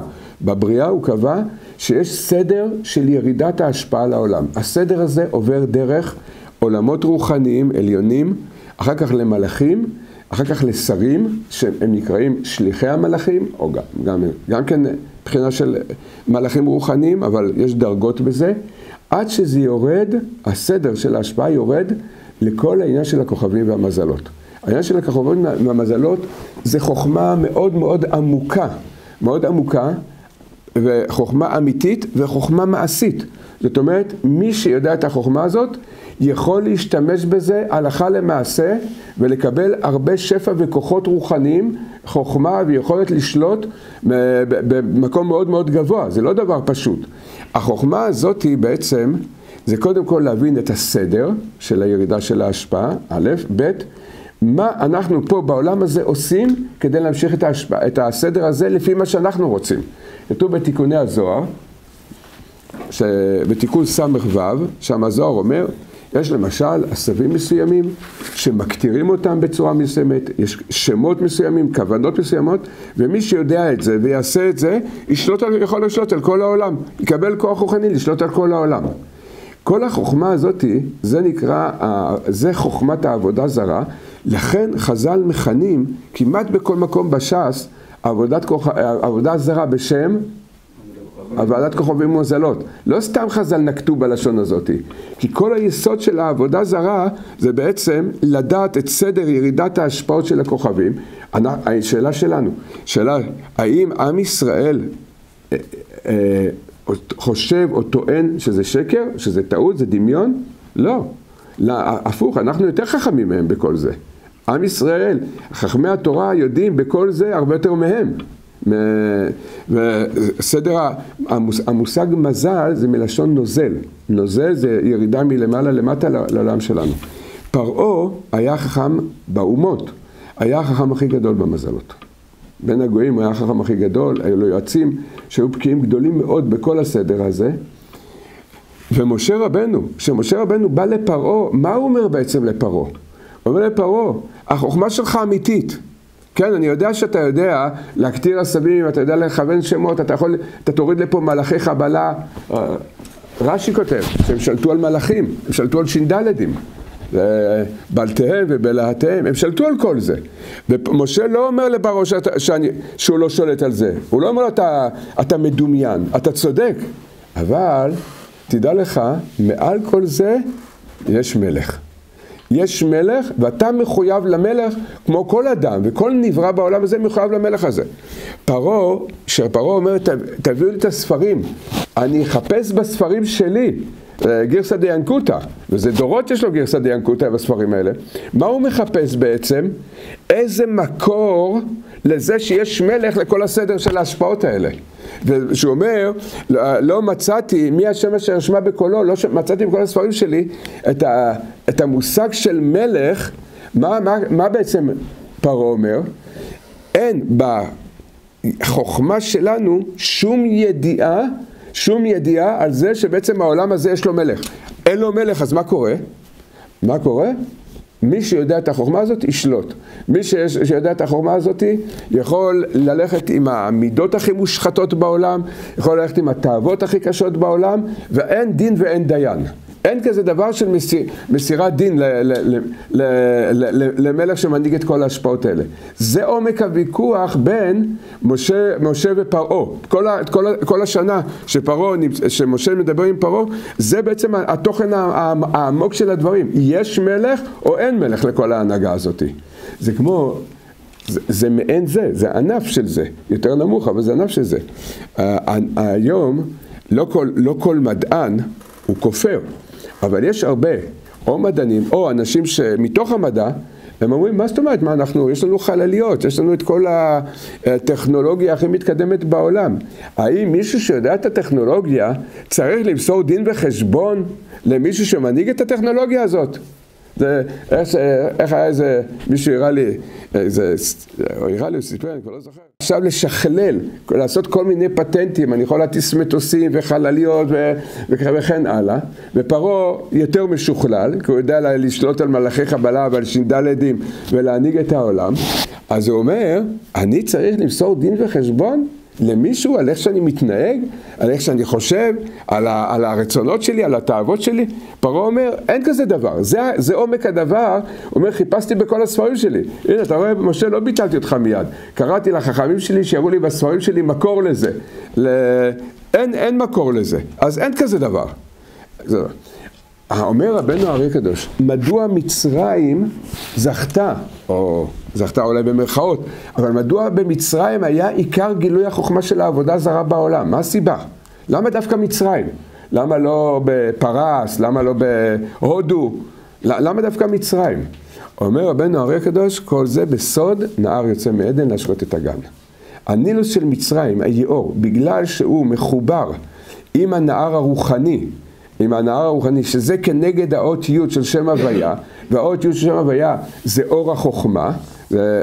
בבריאה הוא קבע שיש סדר של ירידת ההשפעה לעולם. הסדר הזה עובר דרך עולמות רוחניים עליונים, אחר כך למלאכים, אחר כך לשרים, שהם נקראים שליחי המלאכים, או גם, גם, גם כן מבחינה של מלאכים רוחניים, אבל יש דרגות בזה, עד שזה יורד, הסדר של ההשפעה יורד לכל העניין של הכוכבים והמזלות. העניין של הכוכבים והמזלות זה חוכמה מאוד מאוד עמוקה, מאוד עמוקה, וחוכמה אמיתית וחוכמה מעשית. זאת אומרת, מי שיודע את החוכמה הזאת, יכול להשתמש בזה הלכה למעשה, ולקבל הרבה שפע וכוחות רוחניים, חוכמה ויכולת לשלוט במקום מאוד מאוד גבוה. זה לא דבר פשוט. החוכמה הזאת היא בעצם, זה קודם כל להבין את הסדר של הירידה של ההשפעה, א', ב', מה אנחנו פה בעולם הזה עושים כדי להמשיך את, ההשפעה, את הסדר הזה לפי מה שאנחנו רוצים. כתוב בתיקוני הזוהר, בתיקון סמך ו', שם הזוהר אומר, יש למשל עשבים מסוימים שמקטירים אותם בצורה מסוימת, יש שמות מסוימים, כוונות מסוימות, ומי שיודע את זה ויעשה את זה, ישלוט על, יכול לשלוט על כל העולם, יקבל כוח רוחני לשלוט על כל העולם. כל החוכמה הזאת, זה נקרא, זה חוכמת העבודה זרה, לכן חז"ל מכנים כמעט בכל מקום בש"ס, עבודת, עבודה זרה בשם, עבודת כוכבים ומזלות. לא סתם חז"ל נקטו בלשון הזאת, כי כל היסוד של העבודה זרה זה בעצם לדעת את סדר ירידת ההשפעות של הכוכבים. השאלה שלנו, שאלה, האם עם ישראל אה, אה, חושב או טוען שזה שקר, שזה טעות, זה דמיון? לא. לא, הפוך, אנחנו יותר חכמים מהם בכל זה. עם ישראל, חכמי התורה יודעים בכל זה הרבה יותר מהם. וסדר המושג מזל זה מלשון נוזל. נוזל זה ירידה מלמעלה למטה לעולם שלנו. פרעה היה חכם באומות, היה החכם הכי גדול במזלות. בין הגויים הוא היה החכם הכי גדול, היו לו יועצים שהיו בקיאים גדולים מאוד בכל הסדר הזה. ומשה רבנו, כשמשה רבנו בא לפרעה, מה הוא אומר בעצם לפרעה? הוא אומר לפרעה, החוכמה שלך אמיתית. כן, אני יודע שאתה יודע להקטיר עשבים, אתה יודע לכוון שמות, אתה יכול, אתה תוריד לפה מלאכי חבלה. רש"י כותב שהם שלטו על מלאכים, הם שלטו על שינדלדים, בלתיהם ובלהתיהם, הם שלטו על כל זה. ומשה לא אומר לפרעה שאני, שהוא לא שולט על זה, הוא לא אומר אתה, אתה מדומיין, אתה צודק, אבל תדע לך, מעל כל זה יש מלך. יש מלך ואתה מחויב למלך כמו כל אדם, וכל נברא בעולם הזה מחויב למלך הזה. פרעה, שפרעה אומר, תביאו לי את הספרים, אני אחפש בספרים שלי, גרסא דינקותא, וזה דורות יש לו גרסא דינקותא בספרים האלה. מה הוא מחפש בעצם? איזה מקור לזה שיש מלך לכל הסדר של ההשפעות האלה. ושהוא אומר, לא מצאתי, מי השם אשר ישמע בקולו, לא מצאתי בכל הספרים שלי את, ה, את המושג של מלך. מה, מה, מה בעצם פרעה אומר? אין בחוכמה שלנו שום ידיעה, שום ידיעה על זה שבעצם העולם הזה יש לו מלך. אין לו מלך, אז מה קורה? מה קורה? מי שיודע את החוכמה הזאת ישלוט. מי שיש, שיודע את החוכמה הזאת יכול ללכת עם המידות הכי מושחתות בעולם, יכול ללכת עם התאוות הכי קשות בעולם, ואין דין ואין דיין. אין כזה דבר של מסיר, מסירת דין ל, ל, ל, ל, ל, ל, למלך שמנהיג את כל ההשפעות האלה. זה עומק הוויכוח בין משה, משה ופרעה. כל, ה, כל, ה, כל השנה שפרעה, שמשה מדבר עם פרעה, זה בעצם התוכן העמוק של הדברים. יש מלך או אין מלך לכל ההנהגה הזאת. זה כמו, זה, זה מעין זה, זה ענף של זה. יותר נמוך, אבל זה ענף של זה. היום, לא כל, לא כל מדען הוא כופר. אבל יש הרבה, או מדענים, או אנשים שמתוך המדע, הם אומרים, מה זאת אומרת? מה אנחנו, יש לנו חלליות, יש לנו את כל הטכנולוגיה הכי מתקדמת בעולם. האם מישהו שיודע את הטכנולוגיה צריך למסור דין וחשבון למישהו שמנהיג את הטכנולוגיה הזאת? זה, איך, איך היה איזה, מישהו הראה לי, איזה, הראה לי, הוא סיפר, אני כבר לא זוכר. עכשיו לשכלל, לעשות כל מיני פטנטים, אני יכול להטיס מטוסים וחלליות ו, וכן הלאה, ופרעה יותר משוכלל, כי הוא יודע לשלוט על מלאכי חבלה ועל שינדלדים ולהנהיג את העולם, אז הוא אומר, אני צריך למסור דין וחשבון למישהו על איך שאני מתנהג, על איך שאני חושב, על, ה, על הרצונות שלי, על התאוות שלי? פרעה אומר, אין כזה דבר, זה, זה עומק הדבר. הוא אומר, חיפשתי בכל הספרים שלי. הנה, אתה רואה, משה, לא ביטלתי אותך מיד. קראתי לחכמים שלי שיראו לי בספרים שלי מקור לזה. ל... אין, אין מקור לזה. אז אין כזה דבר. זה... אומר רבנו הארי הקדוש, מדוע מצרים זכתה, או זכתה אולי במרכאות, אבל מדוע במצרים היה עיקר גילוי החוכמה של העבודה זרה בעולם? מה הסיבה? למה דווקא מצרים? למה לא בפרס? למה לא בהודו? למה דווקא מצרים? אומר רבנו הארי הקדוש, כל זה בסוד נהר יוצא מעדן להשקות את הגן. הנילוס של מצרים, היאור, בגלל שהוא מחובר עם הנהר הרוחני, עם הנהר הרוחני, שזה כנגד האות י' של שם הוויה, והאות י' של שם הוויה זה אור החוכמה, זה,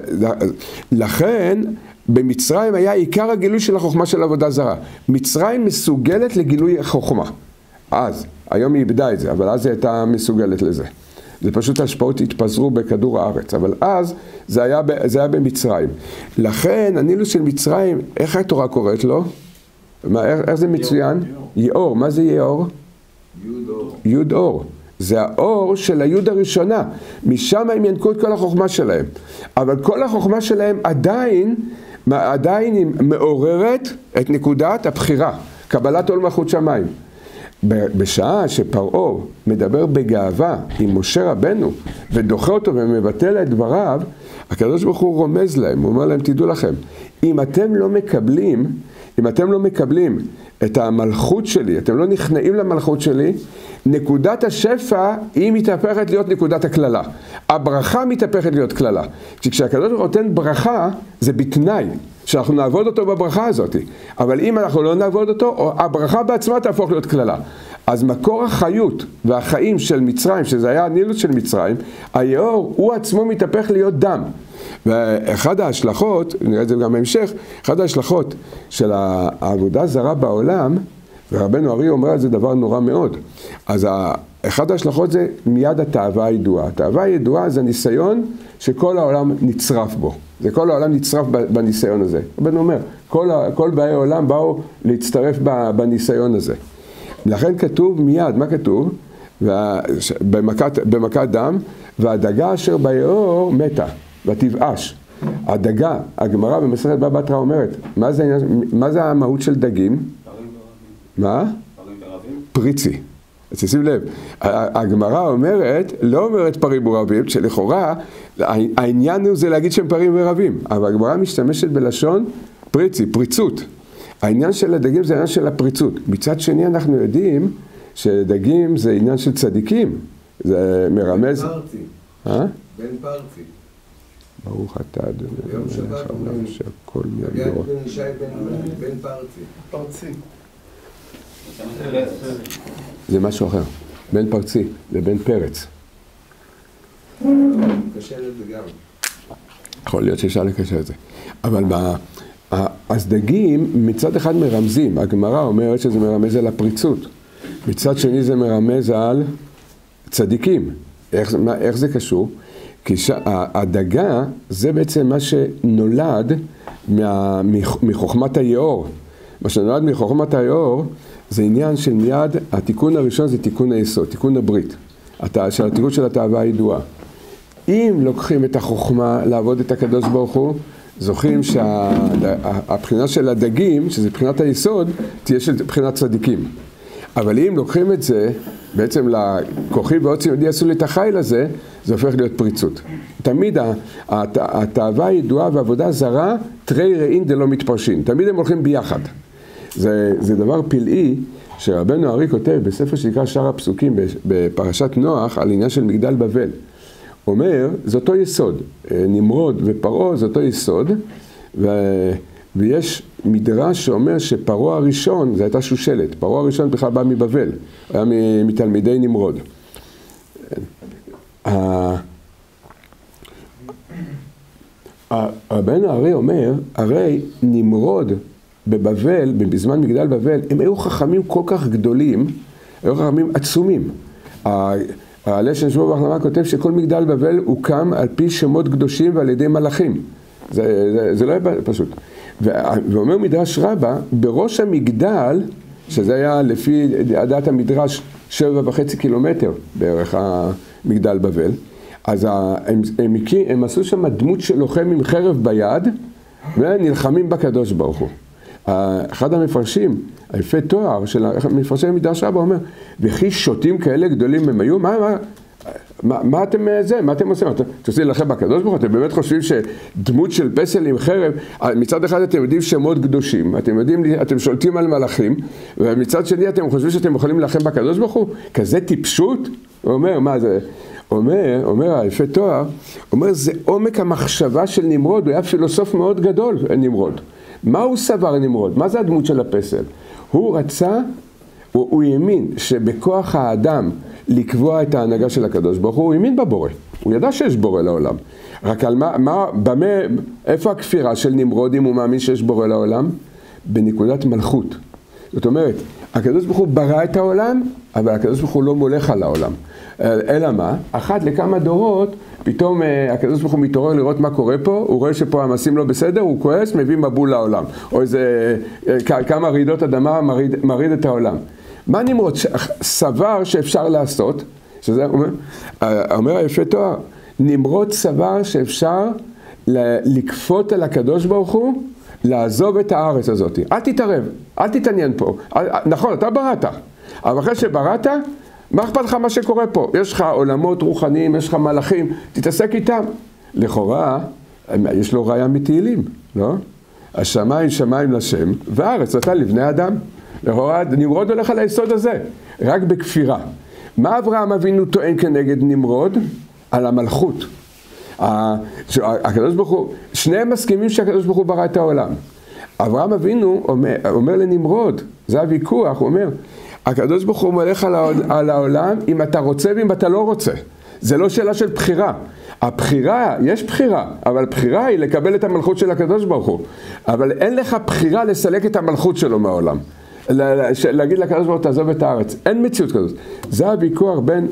לכן במצרים היה עיקר הגילוי של החוכמה של עבודה זרה. מצרים מסוגלת לגילוי החוכמה. אז, היום היא איבדה את זה, אבל אז היא הייתה מסוגלת לזה. זה פשוט השפעות התפזרו בכדור הארץ, אבל אז זה היה, זה היה במצרים. לכן הנילוס של מצרים, איך התורה קוראת לו? מה, איך, איך זה מצוין? יאור. מה זה יאור? יוד אור. יוד אור. זה האור של היוד הראשונה. משם הם ינקו את כל החוכמה שלהם. אבל כל החוכמה שלהם עדיין, עדיין היא מעוררת את נקודת הבחירה. קבלת עול מלכות שמיים. בשעה שפרעה מדבר בגאווה עם משה רבנו ודוחה אותו ומבטל את דבריו, הקדוש ברוך הוא רומז להם, הוא אומר להם, תדעו לכם, אם אתם לא מקבלים, אם אתם לא מקבלים את המלכות שלי, אתם לא נכנעים למלכות שלי, נקודת השפע היא מתהפכת להיות נקודת הכללה. הברכה מתהפכת להיות כללה. כשהקדוש ברוך הוא נותן ברכה, זה בתנאי שאנחנו נעבוד אותו בברכה הזאת. אבל אם אנחנו לא נעבוד אותו, הברכה בעצמה תהפוך להיות כללה. אז מקור החיות והחיים של מצרים, שזה היה הנילוס של מצרים, היאור הוא עצמו מתהפך להיות דם. ואחד ההשלכות, נראה את זה גם בהמשך, אחד ההשלכות של העבודה זרה בעולם, ורבנו הארי אומר על זה דבר נורא מאוד. אז אחד ההשלכות זה מיד התאווה הידועה. התאווה הידועה זה ניסיון שכל העולם נצרף בו. זה כל העולם נצרף בניסיון הזה. רבנו אומר, כל, כל באי העולם באו להצטרף בניסיון הזה. לכן כתוב מיד, מה כתוב? במכת, במכת דם, והדגה אשר ביאור מתה, ותבאש. הדגה, הגמרא במסכת בבא בתרא אומרת, מה זה, מה זה המהות של דגים? מה? פריצי. אז תשים לב, הגמרא אומרת, לא אומרת פרים ורבים, שלכאורה העניין הוא זה להגיד שהם פרים ורבים, אבל הגמרא משתמשת בלשון פריצי, פריצות. העניין של הדגים זה העניין של הפריצות. מצד שני אנחנו יודעים שדגים זה עניין של צדיקים. זה מרמז... בן פרצי. אה? בן פרצי. ברוך אתה אדוני. ביום שבת אומרים. שהכל הגעת מידו. בן ישי בן פרצי. פרצי. זה משהו אחר. בן פרצי, זה בן פרץ. קשה לזה גם. יכול להיות שאפשר לקשר את זה. אבל מה... אז דגים מצד אחד מרמזים, הגמרא אומרת שזה מרמז על הפריצות, מצד שני זה מרמז על צדיקים. איך, מה, איך זה קשור? כי ש, הדגה זה בעצם מה שנולד מה, מחוכמת היאור. מה שנולד מחוכמת היאור זה עניין של מיד, התיקון הראשון זה תיקון היסוד, תיקון הברית, של התיקון של התאווה הידועה. אם לוקחים את החוכמה לעבוד את הקדוש ברוך הוא, זוכרים שהבחינה של הדגים, שזה בחינת היסוד, תהיה של בחינת צדיקים. אבל אם לוקחים את זה, בעצם לכוחי ועוצם יהודי עשו לי את החיל הזה, זה הופך להיות פריצות. תמיד התאווה הידועה והעבודה זרה, תרי רעין דלא מתפרשין. תמיד הם הולכים ביחד. זה, זה דבר פלאי שרבנו הארי כותב בספר שנקרא שאר הפסוקים בפרשת נוח על עניין של מגדל בבל. אומר, זה אותו יסוד, נמרוד ופרעה זה אותו יסוד, ו... ויש מדרש שאומר שפרעה הראשון, זה הייתה שושלת, פרעה הראשון בכלל בא מבבל, היה מתלמידי נמרוד. רבנו הארי אומר, הרי נמרוד בבבל, בזמן מגדל בבל, הם היו חכמים כל כך גדולים, היו חכמים עצומים. הלשון שבו בהחלמה כותב שכל מגדל בבל הוקם על פי שמות קדושים ועל ידי מלאכים. זה, זה, זה לא היה פשוט. ואומר מדרש רבה, בראש המגדל, שזה היה לפי דעת המדרש שבע וחצי קילומטר בערך המגדל בבל, אז הם, הם, הם עשו שם דמות של לוחם עם חרב ביד, ונלחמים בקדוש ברוך הוא. אחד המפרשים, היפה תואר של המפרשי מדרש רבה, אומר, וכי שוטים כאלה גדולים הם היו, מה, מה, מה, מה אתם זה, מה אתם עושים? אתם רוצים להילחם בקדוש ברוך הוא? אתם באמת חושבים שדמות של פסל עם חרב, מצד אחד אתם יודעים שמות קדושים, אתם יודעים, אתם שולטים על מלאכים, ומצד שני אתם חושבים שאתם יכולים להילחם בקדוש ברוך הוא? כזה טיפשות? הוא אומר, מה זה? אומר, אומר היפה תואר, אומר, זה עומק המחשבה של נמרוד, הוא היה פילוסוף מאוד גדול, נמרוד. מה הוא סבר נמרוד? מה זה הדמות של הפסל? הוא רצה, הוא, הוא האמין שבכוח האדם לקבוע את ההנהגה של הקדוש ברוך הוא, הוא האמין בבורא. הוא ידע שיש בורא לעולם. רק על מה, מה, במה, איפה הכפירה של נמרוד אם הוא מאמין שיש בורא לעולם? בנקודת מלכות. זאת אומרת, הקדוש ברוך הוא ברא את העולם, אבל הקדוש ברוך הוא לא מולך על העולם. אלא מה? אחת לכמה דורות, פתאום הקדוש ברוך הוא מתעורר לראות מה קורה פה, הוא רואה שפה המעשים לא בסדר, הוא כועס, מביא מבול לעולם. או איזה כמה רעידות אדמה מריד, מריד את העולם. מה נמרוד סבר שאפשר לעשות? שזה אומר, אומר היפה תואר, נמרוד סבר שאפשר לקפות על הקדוש ברוך הוא, לעזוב את הארץ הזאת. אל תתערב, אל תתעניין פה. נכון, אתה בראת. אבל אחרי שבראת, מה אכפת לך מה שקורה פה? יש לך עולמות רוחניים, יש לך מלאכים, תתעסק איתם. לכאורה, יש לו ראיה מתהילים, לא? השמיים שמיים לשם, והארץ נתן לבני אדם. לכאורה, נמרוד הולך על היסוד הזה, רק בכפירה. מה אברהם אבינו טוען כנגד נמרוד? על המלכות. הקדוש ברוך הוא, שניהם מסכימים שהקדוש ברוך הוא ברא את העולם. אברהם אבינו אומר, אומר לנמרוד, זה הוויכוח, הוא אומר, הקדוש ברוך הוא מלך על העולם אם אתה רוצה ואם אתה לא רוצה. זה לא שאלה של בחירה. הבחירה, יש בחירה, אבל בחירה היא לקבל את המלכות של הקדוש ברוך הוא. אבל אין לך בחירה לסלק את המלכות שלו מהעולם. להגיד לקדוש ברוך הוא תעזוב את הארץ. אין מציאות כזאת. זה הוויכוח בין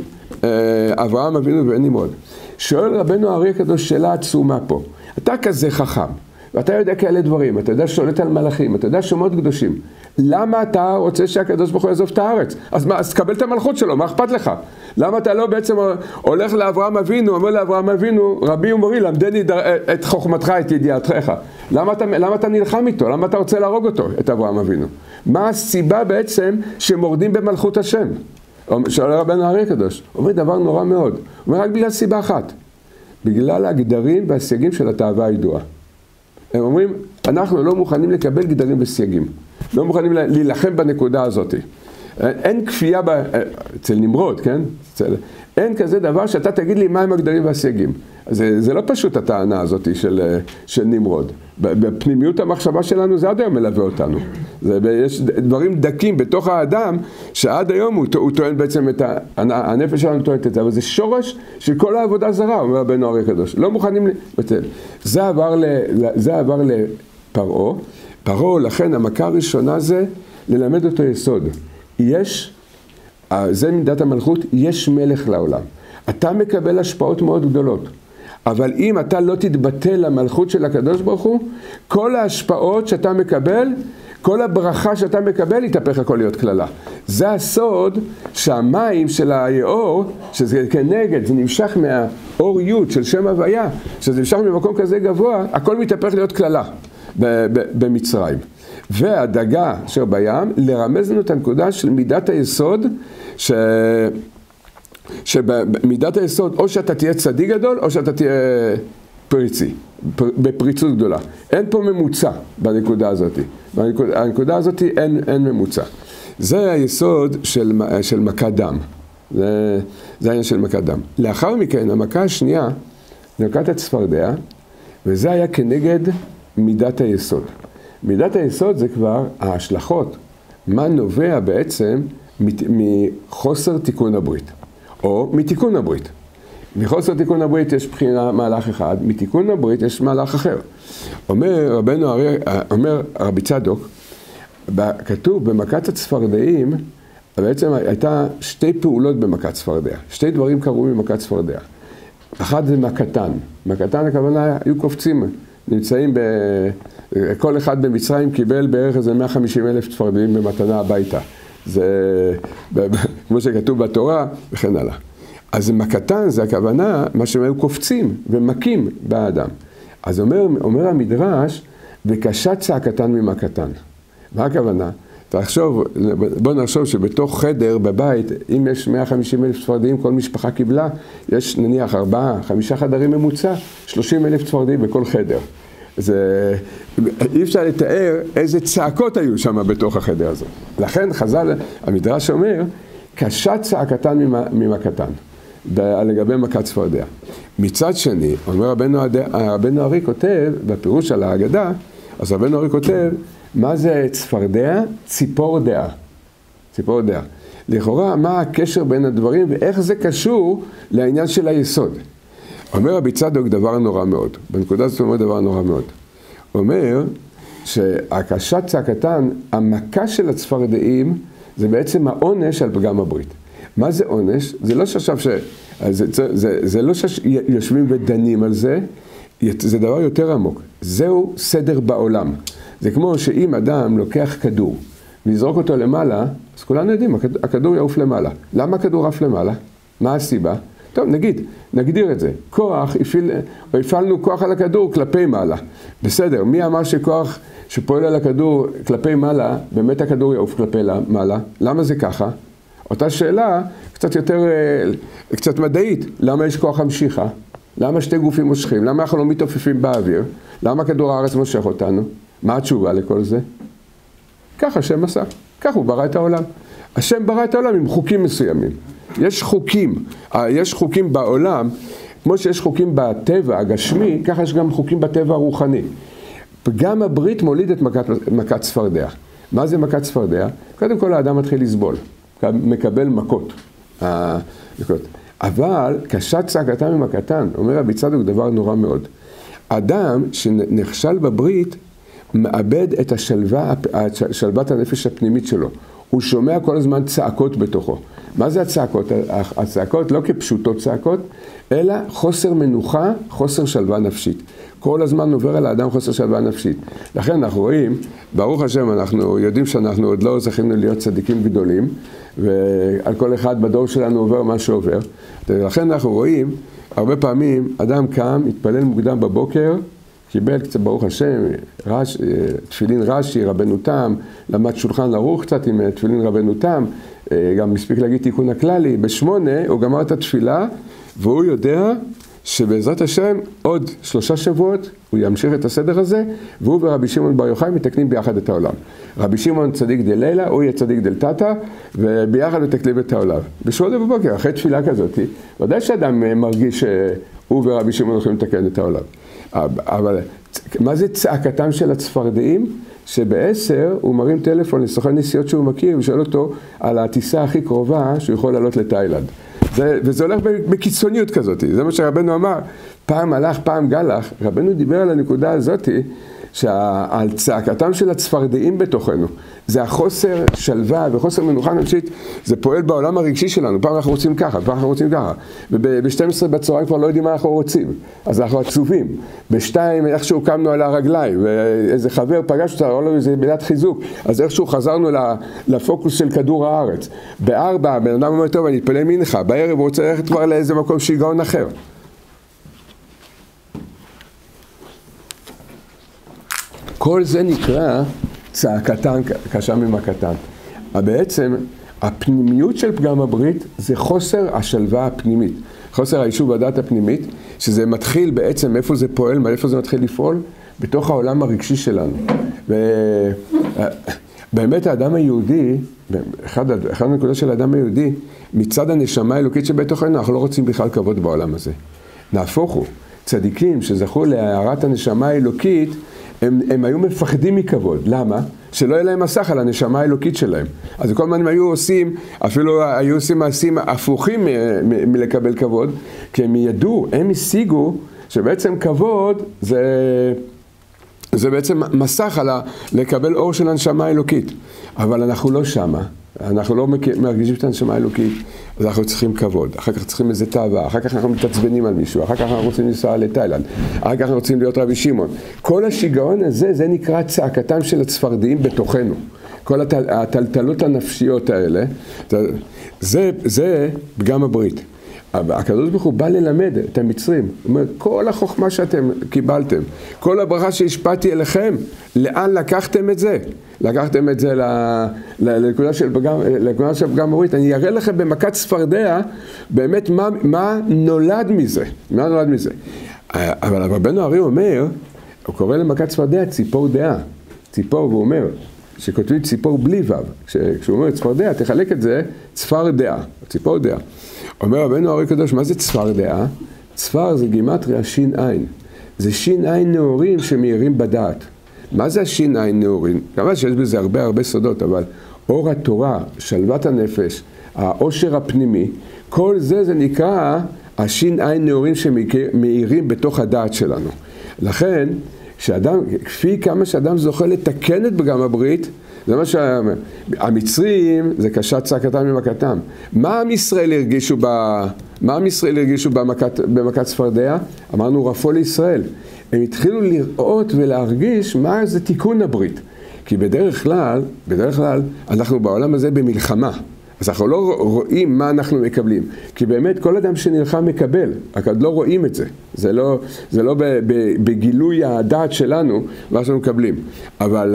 אברהם אבינו ובין נמרוד. שואל רבנו הארי הקדוש שאלה עצומה פה. אתה כזה חכם, ואתה יודע כאלה דברים, אתה יודע שולט על מלאכים, אתה יודע שמות קדושים. למה אתה רוצה שהקדוש ברוך הוא יעזוב את הארץ? אז מה, אז קבל את המלכות שלו, מה אכפת לך? למה אתה לא בעצם הולך לאברהם אבינו, אומר לאברהם אבינו, רבי ומורי, למדני את חוכמתך, את ידיעתך. למה אתה, למה אתה נלחם איתו? למה אתה רוצה להרוג אותו, את אברהם אבינו? מה הסיבה בעצם שמורדים במלכות השם? שואל רבנו הארי הקדוש, אומר דבר נורא מאוד. הוא אומר רק בגלל סיבה אחת. בגלל הגדרים והסייגים של התאווה הידועה. הם אומרים, אנחנו לא מוכנים לקבל גדרים וסייגים. לא מוכנים להילחם בנקודה הזאת. אין כפייה ב... אצל נמרוד, כן? אצל... אין כזה דבר שאתה תגיד לי מה הם הגדרים והסייגים. זה, זה לא פשוט הטענה הזאת של, של נמרוד. בפנימיות המחשבה שלנו זה עד היום מלווה אותנו. זה, יש דברים דקים בתוך האדם שעד היום הוא, הוא טוען בעצם את ה... הנפש שלנו טוענת את זה, אבל זה שורש של כל העבודה זרה, אומר רבנו הארי הקדוש. לא מוכנים לבטל. זה עבר, ל... זה עבר לפרעה. פרעה, לכן המכה הראשונה זה ללמד אותו יסוד. יש, זה מידת המלכות, יש מלך לעולם. אתה מקבל השפעות מאוד גדולות. אבל אם אתה לא תתבטל למלכות של הקדוש ברוך הוא, כל ההשפעות שאתה מקבל, כל הברכה שאתה מקבל, יתהפך הכל להיות כללה. זה הסוד שהמים של היאור, שזה כנגד, זה נמשך מהאוריות של שם הוויה, שזה נמשך ממקום כזה גבוה, הכל מתהפך להיות כללה במצרים. והדגה אשר בים, לרמז לנו את הנקודה של מידת היסוד, ש... שבמידת היסוד, או שאתה תהיה צדיק גדול, או שאתה תהיה פריצי, בפריצות גדולה. אין פה ממוצע בנקודה הזאת. בנקודה, הנקודה הזאת אין, אין ממוצע. זה היסוד של, של מכת דם. זה, זה העניין של מכת דם. לאחר מכן, המכה השנייה, מכת הצפרדע, וזה היה כנגד מידת היסוד. מידת היסוד זה כבר ההשלכות. מה נובע בעצם מחוסר תיקון הברית. או מתיקון הברית. מחוסר תיקון הברית יש בחינה מהלך אחד, מתיקון הברית יש מהלך אחר. אומר רבנו הארי, אומר רבי צדוק, כתוב במכת הצפרדעים, בעצם הייתה שתי פעולות במכת צפרדע. שתי דברים קרו במכת צפרדע. אחד זה מכתן. מכתן הכוונה היו קופצים נמצאים, ב... כל אחד במצרים קיבל בערך איזה מאה וחמישים אלף צפרדעים במתנה הביתה. זה כמו שכתוב בתורה וכן הלאה. אז מכתן זה הכוונה, מה שהם היו קופצים ומכים באדם. אז אומר, אומר המדרש, וקשה צעקתן ממכתן. מה הכוונה? תחשוב, בוא נחשוב שבתוך חדר בבית, אם יש מאה וחמישים אלף צפרדעים, כל משפחה קיבלה, יש נניח ארבעה, חמישה חדרים ממוצע, שלושים אלף צפרדעים בכל חדר. זה, אי אפשר לתאר איזה צעקות היו שם בתוך החדר הזה. לכן חז"ל, המדרש אומר, קשה צעקתן ממכתן, לגבי מכת צפרדע. מצד שני, אומר רבנו, רבנו ארי כותב, בפירוש על ההגדה, אז רבנו ארי כותב, מה זה צפרדע? ציפור דעה. ציפור דעה. לכאורה, מה הקשר בין הדברים ואיך זה קשור לעניין של היסוד. אומר רבי צדוק דבר נורא מאוד. בנקודה הזאת הוא אומר דבר נורא מאוד. הוא אומר שהקשת צעקתן, המכה של הצפרדעים, זה בעצם העונש על פגם הברית. מה זה עונש? זה לא שעכשיו ש... זה, זה, זה, זה לא שיושבים ודנים על זה, זה דבר יותר עמוק. זהו סדר בעולם. זה כמו שאם אדם לוקח כדור ויזרוק אותו למעלה, אז כולנו יודעים, הכדור יעוף למעלה. למה הכדור עף למעלה? מה הסיבה? טוב, נגיד, נגדיר את זה. כוח, הפעיל, הפעלנו כוח על הכדור כלפי מעלה. בסדר, מי אמר שכוח שפועל על הכדור כלפי מעלה, באמת הכדור יעוף כלפי מעלה? למה זה ככה? אותה שאלה קצת יותר, קצת מדעית. למה יש כוח המשיכה? למה שתי גופים מושכים? למה אנחנו לא מתעופפים באוויר? למה כדור הארץ מושך אותנו? מה התשובה לכל זה? ככה השם עשה. כך הוא ברא את העולם. השם ברא את העולם עם חוקים מסוימים. יש חוקים, יש חוקים בעולם, כמו שיש חוקים בטבע הגשמי, ככה יש גם חוקים בטבע הרוחני. פגם הברית מוליד את מכת, מכת צפרדע. מה זה מכת צפרדע? קודם כל האדם מתחיל לסבול, מקבל מכות. אבל קשת צעקתן ממכתן, אומר רבי צדוק דבר נורא מאוד. אדם שנכשל בברית, מאבד את השלווה, שלוות הנפש הפנימית שלו. הוא שומע כל הזמן צעקות בתוכו. מה זה הצעקות? הצעקות לא כפשוטות צעקות, אלא חוסר מנוחה, חוסר שלווה נפשית. כל הזמן עובר על האדם חוסר שלווה נפשית. לכן אנחנו רואים, ברוך השם, אנחנו יודעים שאנחנו עוד לא זכינו להיות צדיקים גדולים, ועל כל אחד בדור שלנו עובר מה שעובר. לכן אנחנו רואים, הרבה פעמים אדם קם, התפלל מוקדם בבוקר, קיבל קצת ברוך השם, רש, תפילין רש"י, רבנו תם, למד שולחן ערוך קצת עם תפילין רבנו תם, גם מספיק להגיד תיקון הכללי, בשמונה הוא גמר את התפילה, והוא יודע שבעזרת השם עוד שלושה שבועות הוא ימשיך את הסדר הזה, והוא ורבי שמעון בר יוחאי מתקנים ביחד את העולם. רבי שמעון צדיק דלילה, הוא יהיה צדיק דלתתא, וביחד מתקנים את העולם. בשמונה בבוקר, אחרי תפילה כזאת, ודאי שאדם מרגיש שהוא ורבי שמעון הולכים לתקן את העולם. אבל מה זה צעקתם של הצפרדעים? שבעשר הוא מרים טלפון לסוכן נסיעות שהוא מכיר ושואל אותו על הטיסה הכי קרובה שהוא יכול לעלות לתאילנד. זה, וזה הולך בקיצוניות כזאת. זה מה שרבנו אמר, פעם הלך, פעם גלח. רבנו דיבר על הנקודה הזאת, שעל צעקתם של הצפרדעים בתוכנו, זה החוסר שלווה וחוסר מנוחה נפשית, זה פועל בעולם הרגשי שלנו. פעם אנחנו רוצים ככה, פעם אנחנו רוצים ככה. וב-שתים עשרה בצהריים כבר לא יודעים מה אנחנו רוצים, אז אנחנו עצובים. בשתיים איכשהו קמנו על הרגליים, ואיזה חבר פגש אותה, לא לו איזה מילת חיזוק, אז איכשהו חזרנו לפוקוס של כדור הארץ. בארבע, בן אדם אומר, טוב, אני אתפלל מנחה, בערב הוא רוצה ללכת כבר לאיזה מקום שיגעון אחר. כל זה נקרא צעקתן קשה ממכתן. בעצם הפנימיות של פגם הברית זה חוסר השלווה הפנימית, חוסר היישוב הדעת הפנימית, שזה מתחיל בעצם איפה זה פועל, מאיפה זה מתחיל לפעול, בתוך העולם הרגשי שלנו. ובאמת האדם היהודי, אחד, אחד הנקודה של האדם היהודי, מצד הנשמה האלוקית שבתוכנו, אנחנו לא רוצים בכלל כבוד בעולם הזה. נהפוך הוא, צדיקים שזכו להערת הנשמה האלוקית, הם, הם היו מפחדים מכבוד. למה? שלא יהיה להם מסך על הנשמה האלוקית שלהם. אז כל הזמן הם היו עושים, אפילו היו עושים מעשים הפוכים מלקבל כבוד, כי הם ידעו, הם השיגו שבעצם כבוד זה, זה בעצם מסך על לקבל אור של הנשמה האלוקית. אבל אנחנו לא שמה. אנחנו לא מרגישים את הנשמה האלוקית, אז אנחנו צריכים כבוד, אחר כך צריכים איזה תאווה, אחר כך אנחנו מתעצבנים על מישהו, אחר כך אנחנו רוצים לנסוע לתאילנד, אחר כך אנחנו רוצים להיות רבי שמעון. כל השיגעון הזה, זה נקרא צעקתם של הצפרדעים בתוכנו. כל הטלטלות הנפשיות האלה, זה, זה פגם הברית. הקדוש ברוך הוא בא ללמד את המצרים, הוא אומר, כל החוכמה שאתם קיבלתם, כל הברכה שהשפעתי אליכם, לאן לקחתם את זה? לקחתם את זה לנקודה של פגם הברית. אני אראה לכם במכת צפרדע, באמת מה, מה נולד מזה, מה נולד מזה. אבל רבנו ארי אומר, הוא קורא למכת צפרדע ציפור דעה, ציפור, והוא אומר, שכותבים ציפור בלי וו, כשהוא אומר צפרדע, תחלק את זה צפר דעה, ציפור דעה. אומר רבנו ארי הקדוש, מה זה צפר דעה? צפר זה גימטריה שין עין. זה שין עין נאורים שמאירים בדעת. מה זה השין עין נאורים? כמובן שיש בזה הרבה הרבה סודות, אבל אור התורה, שלוות הנפש, העושר הפנימי, כל זה זה נקרא השין עין נאורים שמאירים בתוך הדעת שלנו. לכן, שאדם, כפי כמה שאדם זוכה לתקן את פגם הברית, זה מה שהמצרים, זה קשת צעקתם ממכתם. מה עם ישראל הרגישו, ב, מה עם ישראל הרגישו במכת, במכת צפרדע? אמרנו רפוא לישראל. הם התחילו לראות ולהרגיש מה זה תיקון הברית. כי בדרך כלל, בדרך כלל, אנחנו בעולם הזה במלחמה. אז אנחנו לא רואים מה אנחנו מקבלים. כי באמת כל אדם שנלחם מקבל, רק לא רואים את זה. זה לא, זה לא בגילוי הדעת שלנו מה שאנחנו מקבלים. אבל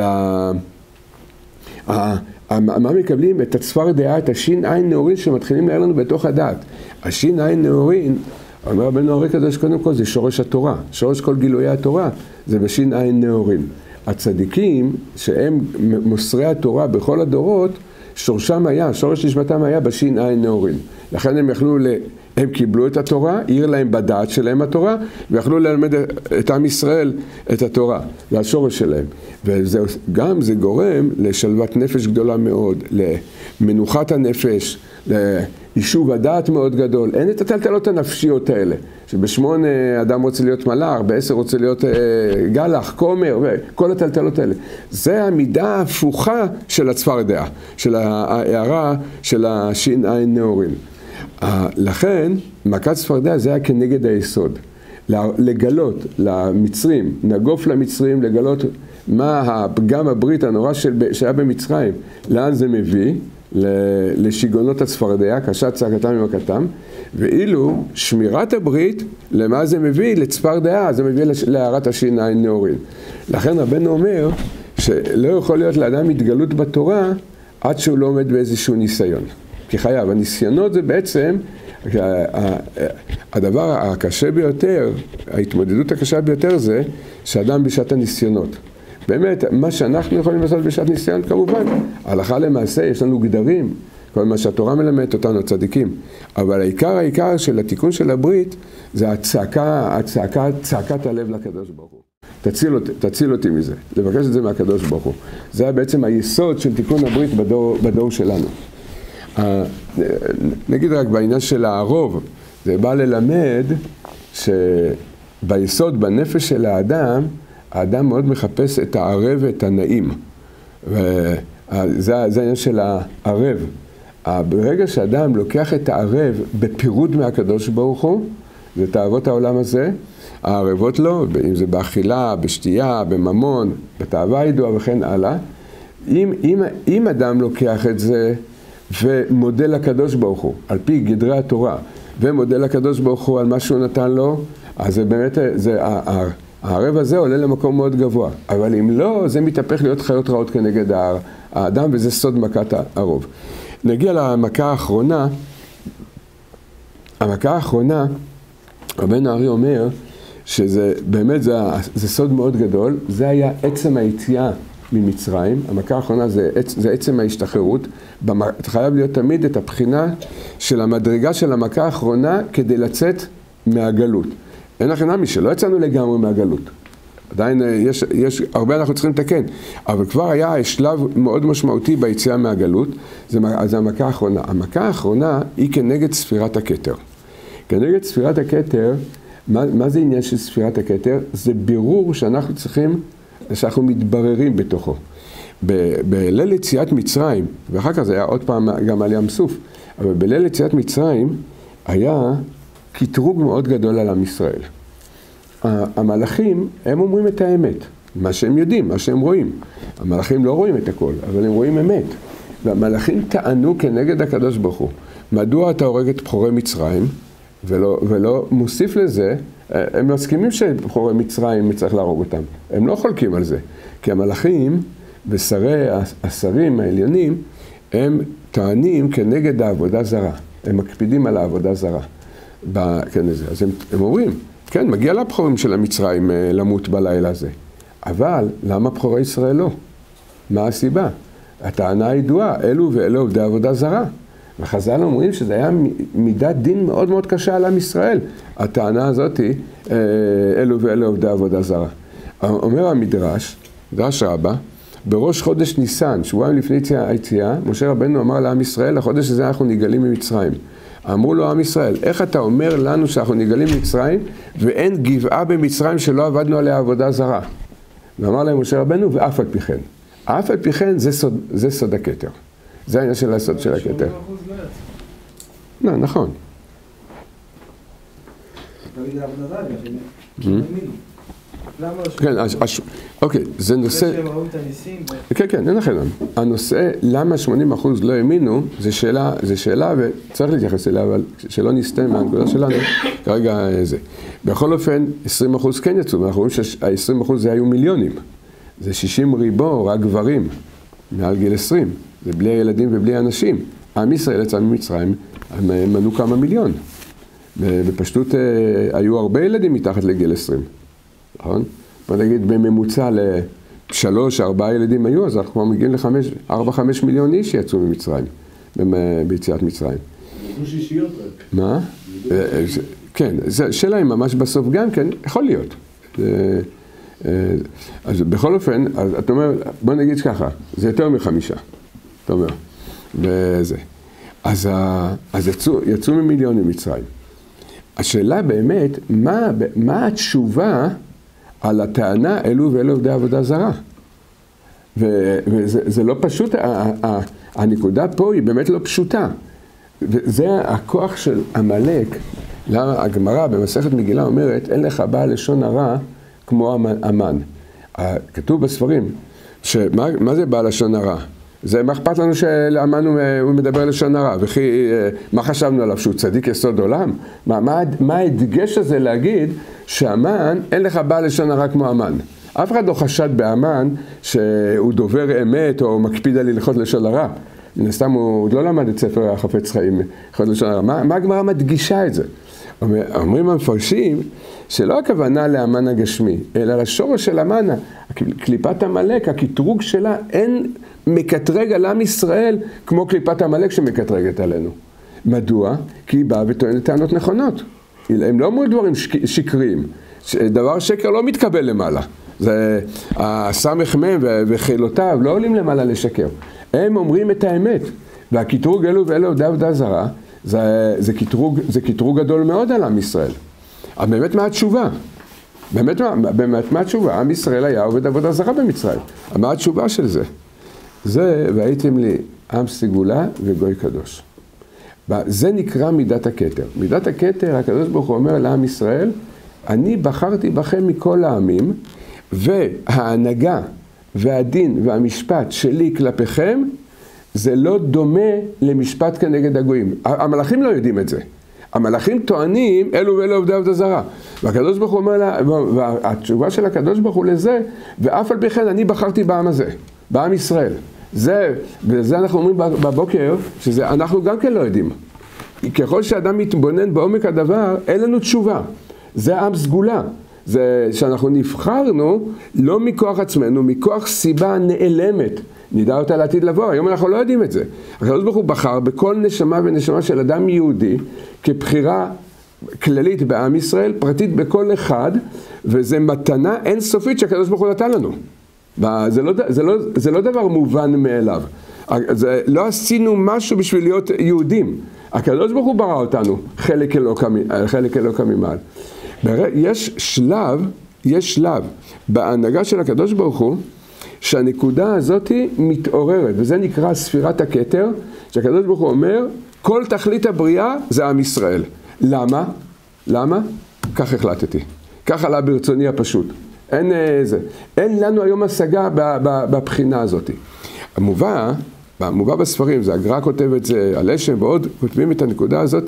מה מקבלים? את הצפר דעה, את השין עין נאורין שמתחילים להעיר לנו בתוך הדעת. השין עין נאורין, אומר רבנו ארי הקדוש, קודם כל זה שורש התורה. שורש כל גילויי התורה זה בשין עין נאורין. הצדיקים שהם מוסרי התורה בכל הדורות, שורשם היה, שורש נשמתם היה בשין עין נאורין. לכן הם יכלו, ל... הם קיבלו את התורה, העיר להם בדעת שלהם התורה, ויכלו ללמד את עם ישראל את התורה, והשורש שלהם. וגם זה גורם לשלוות נפש גדולה מאוד, למנוחת הנפש, ליישוב הדעת מאוד גדול. אין את הטלטלות הנפשיות האלה, שבשמונה אדם רוצה להיות מלאך, בעשר רוצה להיות גלח, כומר, וכל הטלטלות האלה. זה המידה ההפוכה של הצפרדע, של ההערה של השין עין נאורין. לכן, מכת צפרדע זה היה כנגד היסוד. לגלות למצרים, נגוף למצרים, לגלות מה הפגם הברית הנורא שהיה במצרים, לאן זה מביא, לשיגונות הצפרדע, קשת צעקתם ממכתם, ואילו שמירת הברית, למה זה מביא? לצפרדע, זה מביא להערת השין עין נאורין. לכן רבנו אומר שלא יכול להיות לאדם התגלות בתורה עד שהוא לא עומד באיזשהו ניסיון. כי חייב, הניסיונות זה בעצם הדבר הקשה ביותר, ההתמודדות הקשה ביותר זה שאדם בשעת הניסיונות. באמת, מה שאנחנו יכולים לעשות בשעת ניסיון, כמובן, הלכה למעשה, יש לנו גדרים, כל מה שהתורה מלמדת אותנו, צדיקים. אבל העיקר, העיקר של התיקון של הברית, זה הצעקה, הצעקה, צעקת הלב לקדוש ברוך הוא. תציל אותי, תציל אותי מזה, לבקש את זה מהקדוש ברוך הוא. זה בעצם היסוד של תיקון הברית בדור, בדור שלנו. נגיד רק בעניין של הערוב, זה בא ללמד שביסוד, בנפש של האדם, האדם מאוד מחפש את הערב ואת הנעים. וזה העניין של הערב. ברגע שאדם לוקח את הערב בפירוד מהקדוש ברוך הוא, זה תאוות העולם הזה, הערבות לו, אם זה באכילה, בשתייה, בממון, בתאווה ידועה וכן הלאה. אם, אם, אם אדם לוקח את זה ומודה לקדוש ברוך הוא, על פי גדרי התורה, ומודה לקדוש ברוך הוא על מה שהוא נתן לו, אז זה באמת, זה, הערב הזה עולה למקום מאוד גבוה. אבל אם לא, זה מתהפך להיות חיות רעות כנגד האדם, וזה סוד מכת הערוב. נגיע למכה האחרונה. המכה האחרונה, רבנו ארי אומר, שזה באמת, זה, זה סוד מאוד גדול. זה היה עצם היציאה ממצרים. המכה האחרונה זה, זה עצם ההשתחררות. חייב להיות תמיד את הבחינה של המדרגה של המכה האחרונה כדי לצאת מהגלות. אין לכם נמי שלא יצאנו לגמרי מהגלות. עדיין יש, יש הרבה אנחנו צריכים לתקן. אבל כבר היה שלב מאוד משמעותי ביציאה מהגלות. זה, זה המכה האחרונה. המכה האחרונה היא כנגד ספירת הכתר. כנגד ספירת הכתר, מה, מה זה עניין של ספירת הכתר? זה בירור שאנחנו צריכים, שאנחנו מתבררים בתוכו. בליל יציאת מצרים, ואחר כך זה היה עוד פעם גם על ים סוף, אבל בליל יציאת מצרים היה קטרוג מאוד גדול על עם ישראל. המלאכים, הם אומרים את האמת, מה שהם יודעים, מה שהם רואים. המלאכים לא רואים את הכל, אבל הם רואים אמת. והמלאכים טענו כנגד הקדוש ברוך הוא, מדוע אתה הורג את בכורי מצרים, ולא, ולא מוסיף לזה, הם מסכימים שבכורי מצרים צריך להרוג אותם. הם לא חולקים על זה, כי המלאכים ושרי השרים העליונים, הם טוענים כנגד העבודה זרה. הם מקפידים על העבודה זרה. כן, אז הם, הם אומרים, כן, מגיע לבכורים של המצרים למות בלילה הזה. אבל למה בכורי ישראל לא? מה הסיבה? הטענה הידועה, אלו ואלו עובדי עבודה זרה. וחז"ל אומרים שזה היה מידת דין מאוד מאוד קשה על עם ישראל. הטענה הזאת היא, אלו ואלו עובדי עבודה זרה. אומר המדרש, מדרש רבה, בראש חודש ניסן, שבועיים לפני היציאה, משה רבנו אמר לעם ישראל, לחודש הזה אנחנו נגלים ממצרים. אמרו לו עם ישראל, איך אתה אומר לנו שאנחנו נגלים ממצרים, ואין גבעה במצרים שלא עבדנו עליה עבודה זרה? ואמר להם משה רבנו, ואף על פי כן. אף על פי כן זה סוד, זה סוד הכתר. זה העניין של הסוד של הכתר. לא, נכון. כן, אוקיי, זה נושא... כן, כן, אין לכם. הנושא, למה שמונים אחוז לא האמינו, זה שאלה, זה שאלה וצריך להתייחס אליה, אבל שלא נסתם מהנקודה שלנו, כרגע זה. בכל אופן, עשרים אחוז כן יצאו, ואנחנו רואים שה-עשרים אחוז זה היו מיליונים. זה שישים ריבו, רק גברים, מעל גיל עשרים. זה בלי הילדים ובלי האנשים. עם ישראל יצא ממצרים, הם מנו כמה מיליון. בפשטות היו הרבה ילדים מתחת לגיל עשרים. נכון? בוא נגיד בממוצע לשלוש, ארבעה ילדים היו, אז אנחנו כבר מגיעים לחמש, ארבע, חמש מיליון איש שיצאו ממצרים, ביציאת מצרים. זו שישיות רק. מה? כן, שאלה היא ממש בסוף גם כן, יכול להיות. אז בכל אופן, אז אתה אומר, בוא נגיד ככה, זה יותר מחמישה. אתה אומר, וזה. אז, אז יצאו, יצאו ממיליון ממצרים. השאלה באמת, מה, מה התשובה על הטענה אלו ואלו עובדי עבודה זרה? ו, וזה זה לא פשוט, ה, ה, הנקודה פה היא באמת לא פשוטה. וזה הכוח של עמלק. הגמרא במסכת מגילה אומרת, אין לך בעל לשון הרע כמו המן. כתוב בספרים, שמה, מה זה בעל לשון הרע? זה מה אכפת לנו שלאמן הוא מדבר לשון הרע, וכי מה חשבנו עליו, שהוא צדיק יסוד עולם? מה, מה, מה ההדגש הזה להגיד שהמן, אין לך בעל לשון הרע כמו המן? אף אחד לא חשד באמן שהוא דובר אמת או מקפיד על הלכות לשון הרע. מן הסתם הוא עוד לא למד את ספר החפץ חיים, הלכות לשון הרע. מה, מה הגמרא מדגישה את זה? אומרים המפרשים שלא הכוונה לאמן הגשמי, אלא לשורש של המן, קליפת עמלק, הקטרוג שלה, אין מקטרג על עם ישראל כמו קליפת עמלק שמקטרגת עלינו. מדוע? כי היא באה וטוענת טענות נכונות. הם לא אומרים דברים שקריים. דבר שקר לא מתקבל למעלה. זה הסמך מם וחילותיו לא עולים למעלה לשקר. הם אומרים את האמת. והקטרוג אלו ואלו עובדי עבודה זרה, זה, זה קטרוג, זה קטרוג גדול מאוד על עם ישראל. אבל באמת מה התשובה? באמת, באמת מה התשובה? עם ישראל היה עובד עבודה זרה במצרים. מה התשובה של זה? זה, והייתם לי עם סגולה וגוי קדוש. זה נקרא מידת הכתר. מידת הכתר, הקדוש ברוך הוא אומר לעם ישראל, אני בחרתי בכם מכל העמים, וההנהגה והדין והמשפט שלי כלפיכם, זה לא דומה למשפט כנגד הגויים. המלאכים לא יודעים את זה. המלאכים טוענים, אלו ואלו עובדי עבודה זרה. והקדוש ברוך הוא אומר לה, והתשובה של הקדוש ברוך הוא לזה, ואף על פי כן אני בחרתי בעם הזה, בעם ישראל. זה, וזה אנחנו אומרים בבוקר, שזה אנחנו גם כן לא יודעים. ככל שאדם מתבונן בעומק הדבר, אין לנו תשובה. זה עם סגולה. זה שאנחנו נבחרנו לא מכוח עצמנו, מכוח סיבה נעלמת. נדע אותה לעתיד לבוא, היום אנחנו לא יודעים את זה. הקדוש ברוך הוא בחר בכל נשמה ונשמה של אדם יהודי, כבחירה כללית בעם ישראל, פרטית בכל אחד, וזה מתנה אינסופית שהקדוש ברוך הוא נתן לנו. זה לא, זה לא, זה לא דבר מובן מאליו. זה, לא עשינו משהו בשביל להיות יהודים. הקדוש ברוך הוא ברא אותנו, חלק אלוקם, חלק אלוקם ממעל. יש שלב, יש שלב בהנהגה של הקדוש ברוך הוא, שהנקודה הזאת מתעוררת, וזה נקרא ספירת הכתר, שהקדוש ברוך הוא אומר, כל תכלית הבריאה זה עם ישראל. למה? למה? כך החלטתי. כך עלה ברצוני הפשוט. אין, זה. אין לנו היום השגה בבחינה הזאת. המובא, המובא בספרים, זה הגר"א כותב את זה, הלשם ועוד כותבים את הנקודה הזאת,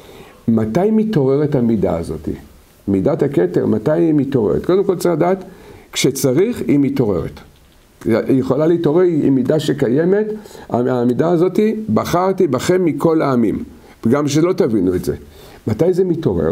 מתי מתעוררת המידה הזאת? מידת הכתר, מתי היא מתעוררת? קודם כל צריך לדעת, כשצריך היא מתעוררת. היא יכולה להתעורר, היא מידה שקיימת, המידה הזאת, בחרתי בכם מכל העמים. וגם שלא תבינו את זה. מתי זה מתעורר?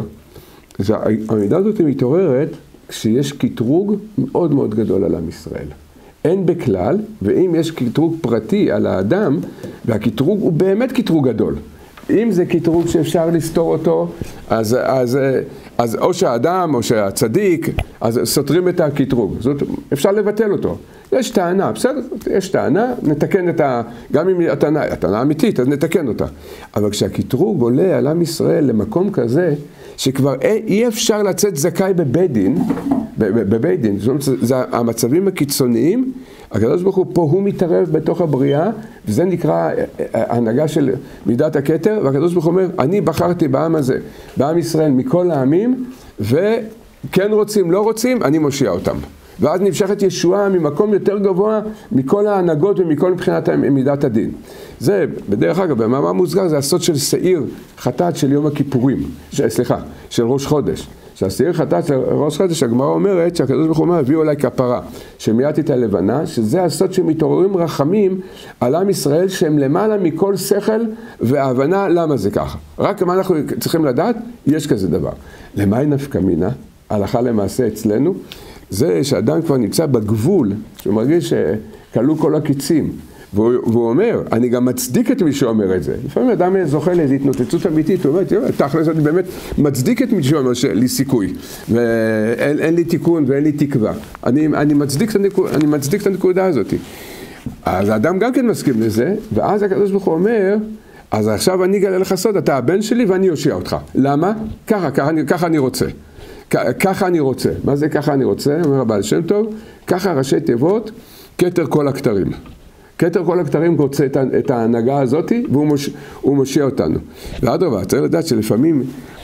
המידה הזאת מתעוררת כשיש קטרוג מאוד מאוד גדול על עם ישראל. אין בכלל, ואם יש קטרוג פרטי על האדם, והקטרוג הוא באמת קטרוג גדול. אם זה קטרוג שאפשר לסתור אותו, אז, אז, אז או שהאדם או שהצדיק, אז סותרים את הקטרוג. זאת, אפשר לבטל אותו. יש טענה, בסדר? יש טענה, נתקן את ה... גם אם הטענה, הטענה אמיתית, אז נתקן אותה. אבל כשהקטרוג עולה על עם ישראל למקום כזה, שכבר אי אפשר לצאת זכאי בבית דין, בבית דין, זאת אומרת, זה המצבים הקיצוניים, הקדוש ברוך הוא פה הוא מתערב בתוך הבריאה, וזה נקרא ההנהגה של מידת הכתר, והקדוש ברוך הוא אומר, אני בחרתי בעם הזה, בעם ישראל מכל העמים, וכן רוצים, לא רוצים, אני מושיע אותם. ואז נמשכת ישועה ממקום יותר גבוה מכל ההנהגות ומכל מבחינת מידת הדין. זה, בדרך אגב, במאמר מוסגר, זה הסוד של שעיר חטאת של יום הכיפורים, ש, סליחה, של ראש חודש. שהשעיר חטאת של ראש חודש, הגמרא אומרת שהקדוש ברוך הוא אומר, הביאו אליי כפרה, שמייתי את הלבנה, שזה הסוד שמתעוררים רחמים על עם ישראל, שהם למעלה מכל שכל וההבנה למה זה ככה. רק מה אנחנו צריכים לדעת, יש כזה דבר. למה היא נפקא מינה? הלכה למעשה אצלנו, זה שאדם כבר נמצא בגבול, שהוא מרגיש שכלו כל הקיצים, והוא, והוא אומר, אני גם מצדיק את מי שאומר את זה. לפעמים אדם זוכה לאיזו התנוצצות אמיתית, הוא אומר, תכלס אני באמת מצדיק את מי שאומר לי סיכוי, ואין אין לי תיקון ואין לי תקווה. אני, אני, מצדיק את הנקודה, אני מצדיק את הנקודה הזאת. אז האדם גם כן מסכים לזה, ואז הקדוש ברוך הוא אומר, אז עכשיו אני אגלה לך סוד, אתה הבן שלי ואני אושיע אותך. למה? ככה, ככה, ככה אני רוצה. ככה אני רוצה. מה זה ככה אני רוצה? אומר הבעל שם טוב, ככה ראשי תיבות, כתר כל הכתרים. כתר כל הכתרים רוצה את ההנהגה הזאת, והוא מוש, מושיע אותנו. ואדרבה, צריך לדעת שלפעמים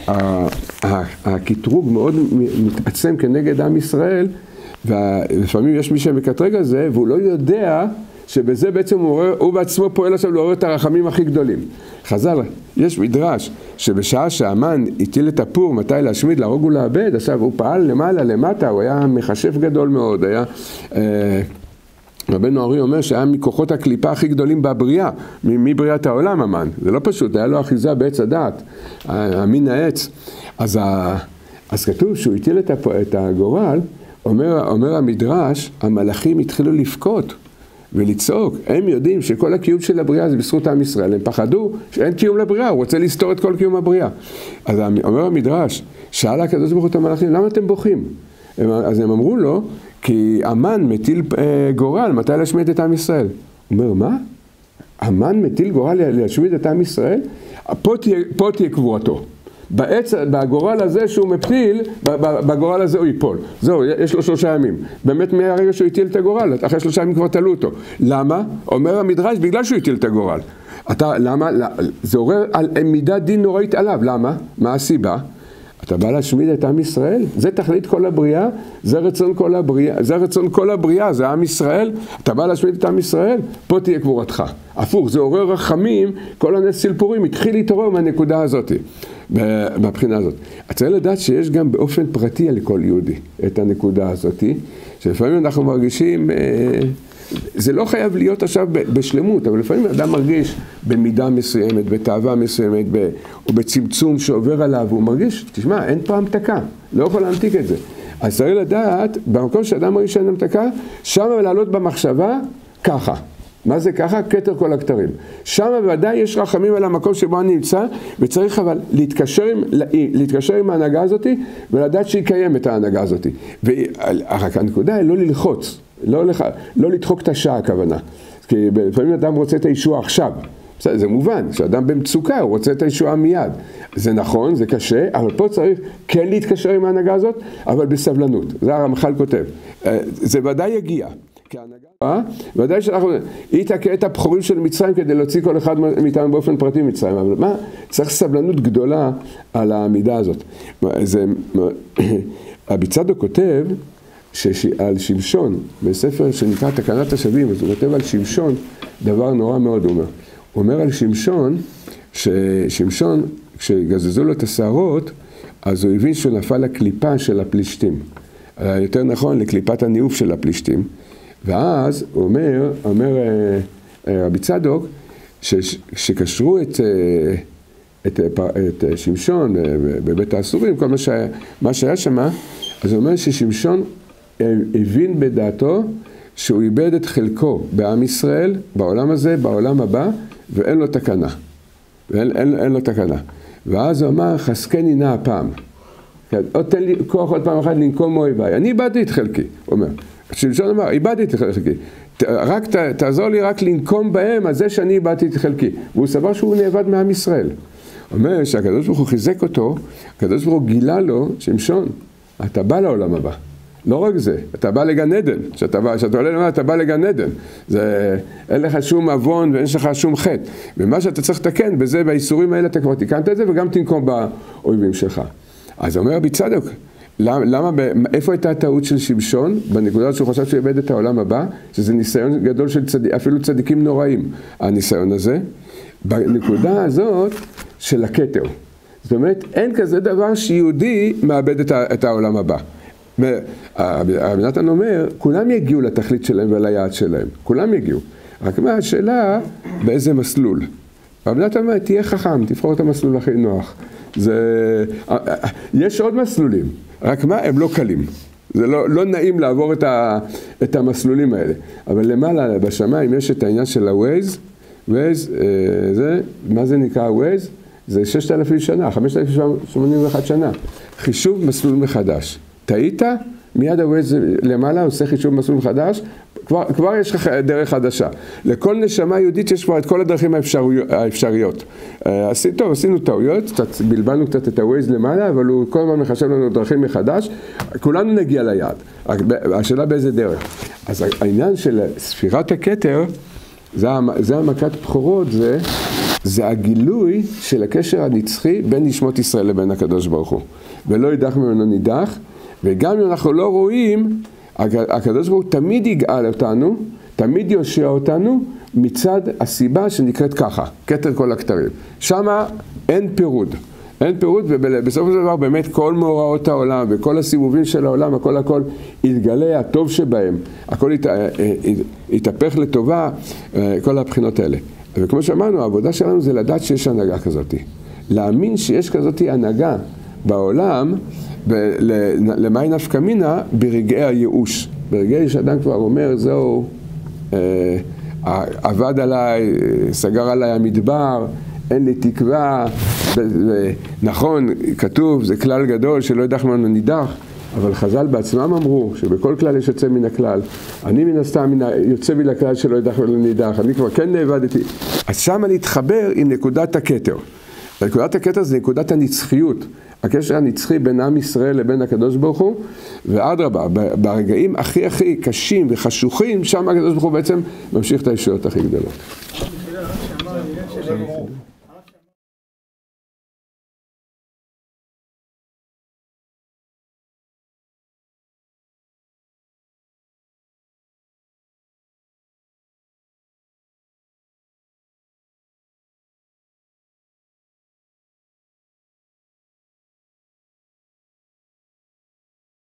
הקטרוג מאוד מתעצם כנגד עם ישראל, ולפעמים יש מי שמקטרג על זה, והוא לא יודע שבזה בעצם הוא, הוא בעצמו פועל עכשיו לעורר את הרחמים הכי גדולים. חז"ל, יש מדרש שבשעה שהמן הטיל את הפור, מתי להשמיד, להרוג ולאבד, עכשיו הוא פעל למעלה, למטה, הוא היה מחשב גדול מאוד, היה... אה, רבנו ארי אומר שהיה מכוחות הקליפה הכי גדולים בבריאה, מבריאת העולם המן. זה לא פשוט, היה לו אחיזה בעץ הדעת, המין העץ. אז, ה... אז כתוב שהוא הטיל את, הפ... את הגורל, אומר, אומר המדרש, המלאכים התחילו לפקות ולצעוק. הם יודעים שכל הקיום של הבריאה זה בזכות עם ישראל. הם פחדו שאין קיום לבריאה, הוא רוצה לסתור את כל קיום הבריאה. אז אומר המדרש, שאל הקדוש ברוך הוא את המלאכים, למה אתם בוכים? אז הם אמרו לו, כי המן מטיל גורל, מתי להשמיד את עם ישראל? הוא אומר, מה? המן מטיל גורל להשמיד את עם ישראל? פה תהיה, פה תהיה קבורתו. בעץ, בגורל הזה שהוא מפיל, בגורל הזה הוא ייפול. זהו, יש לו שלושה ימים. באמת מהרגע שהוא הטיל את הגורל, אחרי שלושה ימים כבר תלו אותו. למה? אומר המדרש, בגלל שהוא הטיל את הגורל. אתה, למה? זה עורר על מידת דין נוראית עליו. למה? מה הסיבה? אתה בא להשמיד את עם ישראל? זה תכלית כל הבריאה, זה רצון כל הבריאה, זה רצון כל הבריאה, זה עם ישראל, אתה בא להשמיד את עם ישראל, פה תהיה קבורתך. הפוך, זה עורר רחמים, כל הנס סילפורים התחיל להתעורר מהנקודה הזאת, בבחינה הזאת. אתה צריך לדעת שיש גם באופן פרטי לכל יהודי את הנקודה הזאת, שלפעמים אנחנו מרגישים, זה לא חייב להיות עכשיו בשלמות, אבל לפעמים אדם מרגיש במידה מסוימת, בתאווה מסוימת, או בצמצום שעובר עליו, והוא מרגיש, תשמע, אין פה המתקה, לא יכול להמתיק את זה. אז צריך לדעת, במקום שאדם מרגיש שאין המתקה, שם לעלות במחשבה, ככה. מה זה ככה? כתר כל הכתרים. שם ודאי יש רחמים על המקום שבו אני נמצא, וצריך אבל להתקשר עם, להתקשר עם ההנהגה הזאת, ולדעת שהיא קיימת ההנהגה הזאת. והנקודה היא לא ללחוץ. לא, לך, לא לדחוק את השעה הכוונה, כי לפעמים אדם רוצה את הישועה עכשיו, זה מובן, שאדם במצוקה הוא רוצה את הישועה מיד, זה נכון, זה קשה, אבל פה צריך כן להתקשר עם ההנהגה הזאת, אבל בסבלנות, זה הרמח"ל כותב, זה ודאי יגיע, כהנהגה, ודאי שאנחנו, היא תכה את הבחורים של מצרים כדי להוציא כל אחד מאיתנו באופן פרטי מצרים, אבל מה? צריך סבלנות גדולה על העמידה הזאת. זה, רבי צדוק כותב על שמשון, בספר שנקרא תקנת השבים, אז הוא כותב על שמשון דבר נורא מאוד, הוא אומר. הוא אומר על שמשון, ששמשון, כשגזזו לו את השערות, אז הוא הבין שהוא נפל לקליפה של הפלישתים. יותר נכון, לקליפת הניאוף של הפלישתים. ואז הוא אומר, אומר רבי צדוק, שקשרו את, את, את שמשון בבית האסורים, כל מה שהיה, מה שהיה שם, אז הוא אומר ששמשון הבין בדעתו שהוא איבד את חלקו בעם ישראל, בעולם הזה, בעולם הבא, ואין לו תקנה. ואין אין, אין לו תקנה. ואז הוא אמר, חזקני נא הפעם. עוד תן לי כוח עוד פעם אחת לנקום מאויביי. אני איבדתי את חלקי, הוא אומר. שמשון אמר, איבדתי את חלקי. רק ת, תעזור לי רק לנקום בהם על זה שאני איבדתי את חלקי. והוא סבר שהוא נאבד מעם ישראל. הוא אומר שהקדוש ברוך הוא חיזק אותו, הקדוש ברוך הוא גילה לו, שמשון, אתה בא לעולם הבא. לא רק זה, אתה בא לגן עדן. כשאתה בא, כשאתה עולה למעלה, אתה בא לגן עדן. זה, אין לך שום עוון ואין לך שום חטא. ומה שאתה צריך לתקן, בזה, באיסורים האלה, אתה כבר תיקנת את זה, וגם תנקום באויבים שלך. אז אומר רבי צדוק, למה, למה, איפה הייתה הטעות של שמשון? בנקודה שהוא חושב שהוא איבד את העולם הבא, שזה ניסיון גדול של צדיק, אפילו צדיקים נוראים, הניסיון הזה. בנקודה הזאת של הכתר. זאת אומרת, אין כזה דבר שיהודי מאבד את, את העולם הבא. רבי נתן אומר, כולם יגיעו לתכלית שלהם וליעד שלהם. כולם יגיעו. רק מה השאלה, באיזה מסלול? רבי נתן אומר, תהיה חכם, תבחור את המסלול הכי נוח. זה, יש עוד מסלולים, רק מה? הם לא קלים. זה לא, לא נעים לעבור את, ה, את המסלולים האלה. אבל למעלה, בשמיים, יש את העניין של ה-Waze. Waze, זה, מה זה נקרא ה-Waze? זה ששת אלפים שנה, חמשת אלפים שמונים ואחת שנה. חישוב מסלול מחדש. טעית, מיד ה-Waze למעלה עושה חישוב מסלול מחדש, כבר, כבר יש לך דרך חדשה. לכל נשמה יהודית יש כבר את כל הדרכים האפשריות. עשינו, טוב, עשינו טעויות, קצת, בלבלנו קצת את ה-Waze למעלה, אבל הוא כל הזמן מחשב לנו דרכים מחדש, כולנו נגיע ליעד. השאלה באיזה דרך. אז העניין של ספירת הכתר, זה, זה המכת בכורות, זה, זה הגילוי של הקשר הנצחי בין נשמות ישראל לבין הקדוש ברוך הוא. ולא יידח ממנו נידח, וגם אם אנחנו לא רואים, הקדוש ברוך הוא תמיד יגאל אותנו, תמיד יושיע אותנו, מצד הסיבה שנקראת ככה, כתר כל הכתרים. שמה אין פירוד. אין פירוד, ובסופו של דבר באמת כל מאורעות העולם וכל הסיבובים של העולם, הכל הכל יתגלה הטוב שבהם, הכל ית, יתהפך לטובה, כל הבחינות האלה. וכמו שאמרנו, העבודה שלנו זה לדעת שיש הנהגה כזאת. להאמין שיש כזאת הנהגה בעולם, למאי נפקא מינה ברגעי הייאוש. ברגעי שאדם כבר אומר, זהו, עבד עליי, סגר עליי המדבר, אין לי תקווה, נכון, כתוב, זה כלל גדול שלא ידח ממנו נידח, אבל חז"ל בעצמם אמרו שבכל כלל יש יוצא מן הכלל. אני מן הסתם יוצא מן הכלל שלא ידח ממנו נידח, אני כבר כן נאבדתי. אז שם להתחבר עם נקודת הכתר. נקודת הכתר זה נקודת הנצחיות, הקשר הנצחי בין עם ישראל לבין הקדוש ברוך הוא, ואדרבה, ברגעים הכי הכי קשים וחשוכים, שם הקדוש ברוך הוא בעצם ממשיך את הישועות הכי גדולות.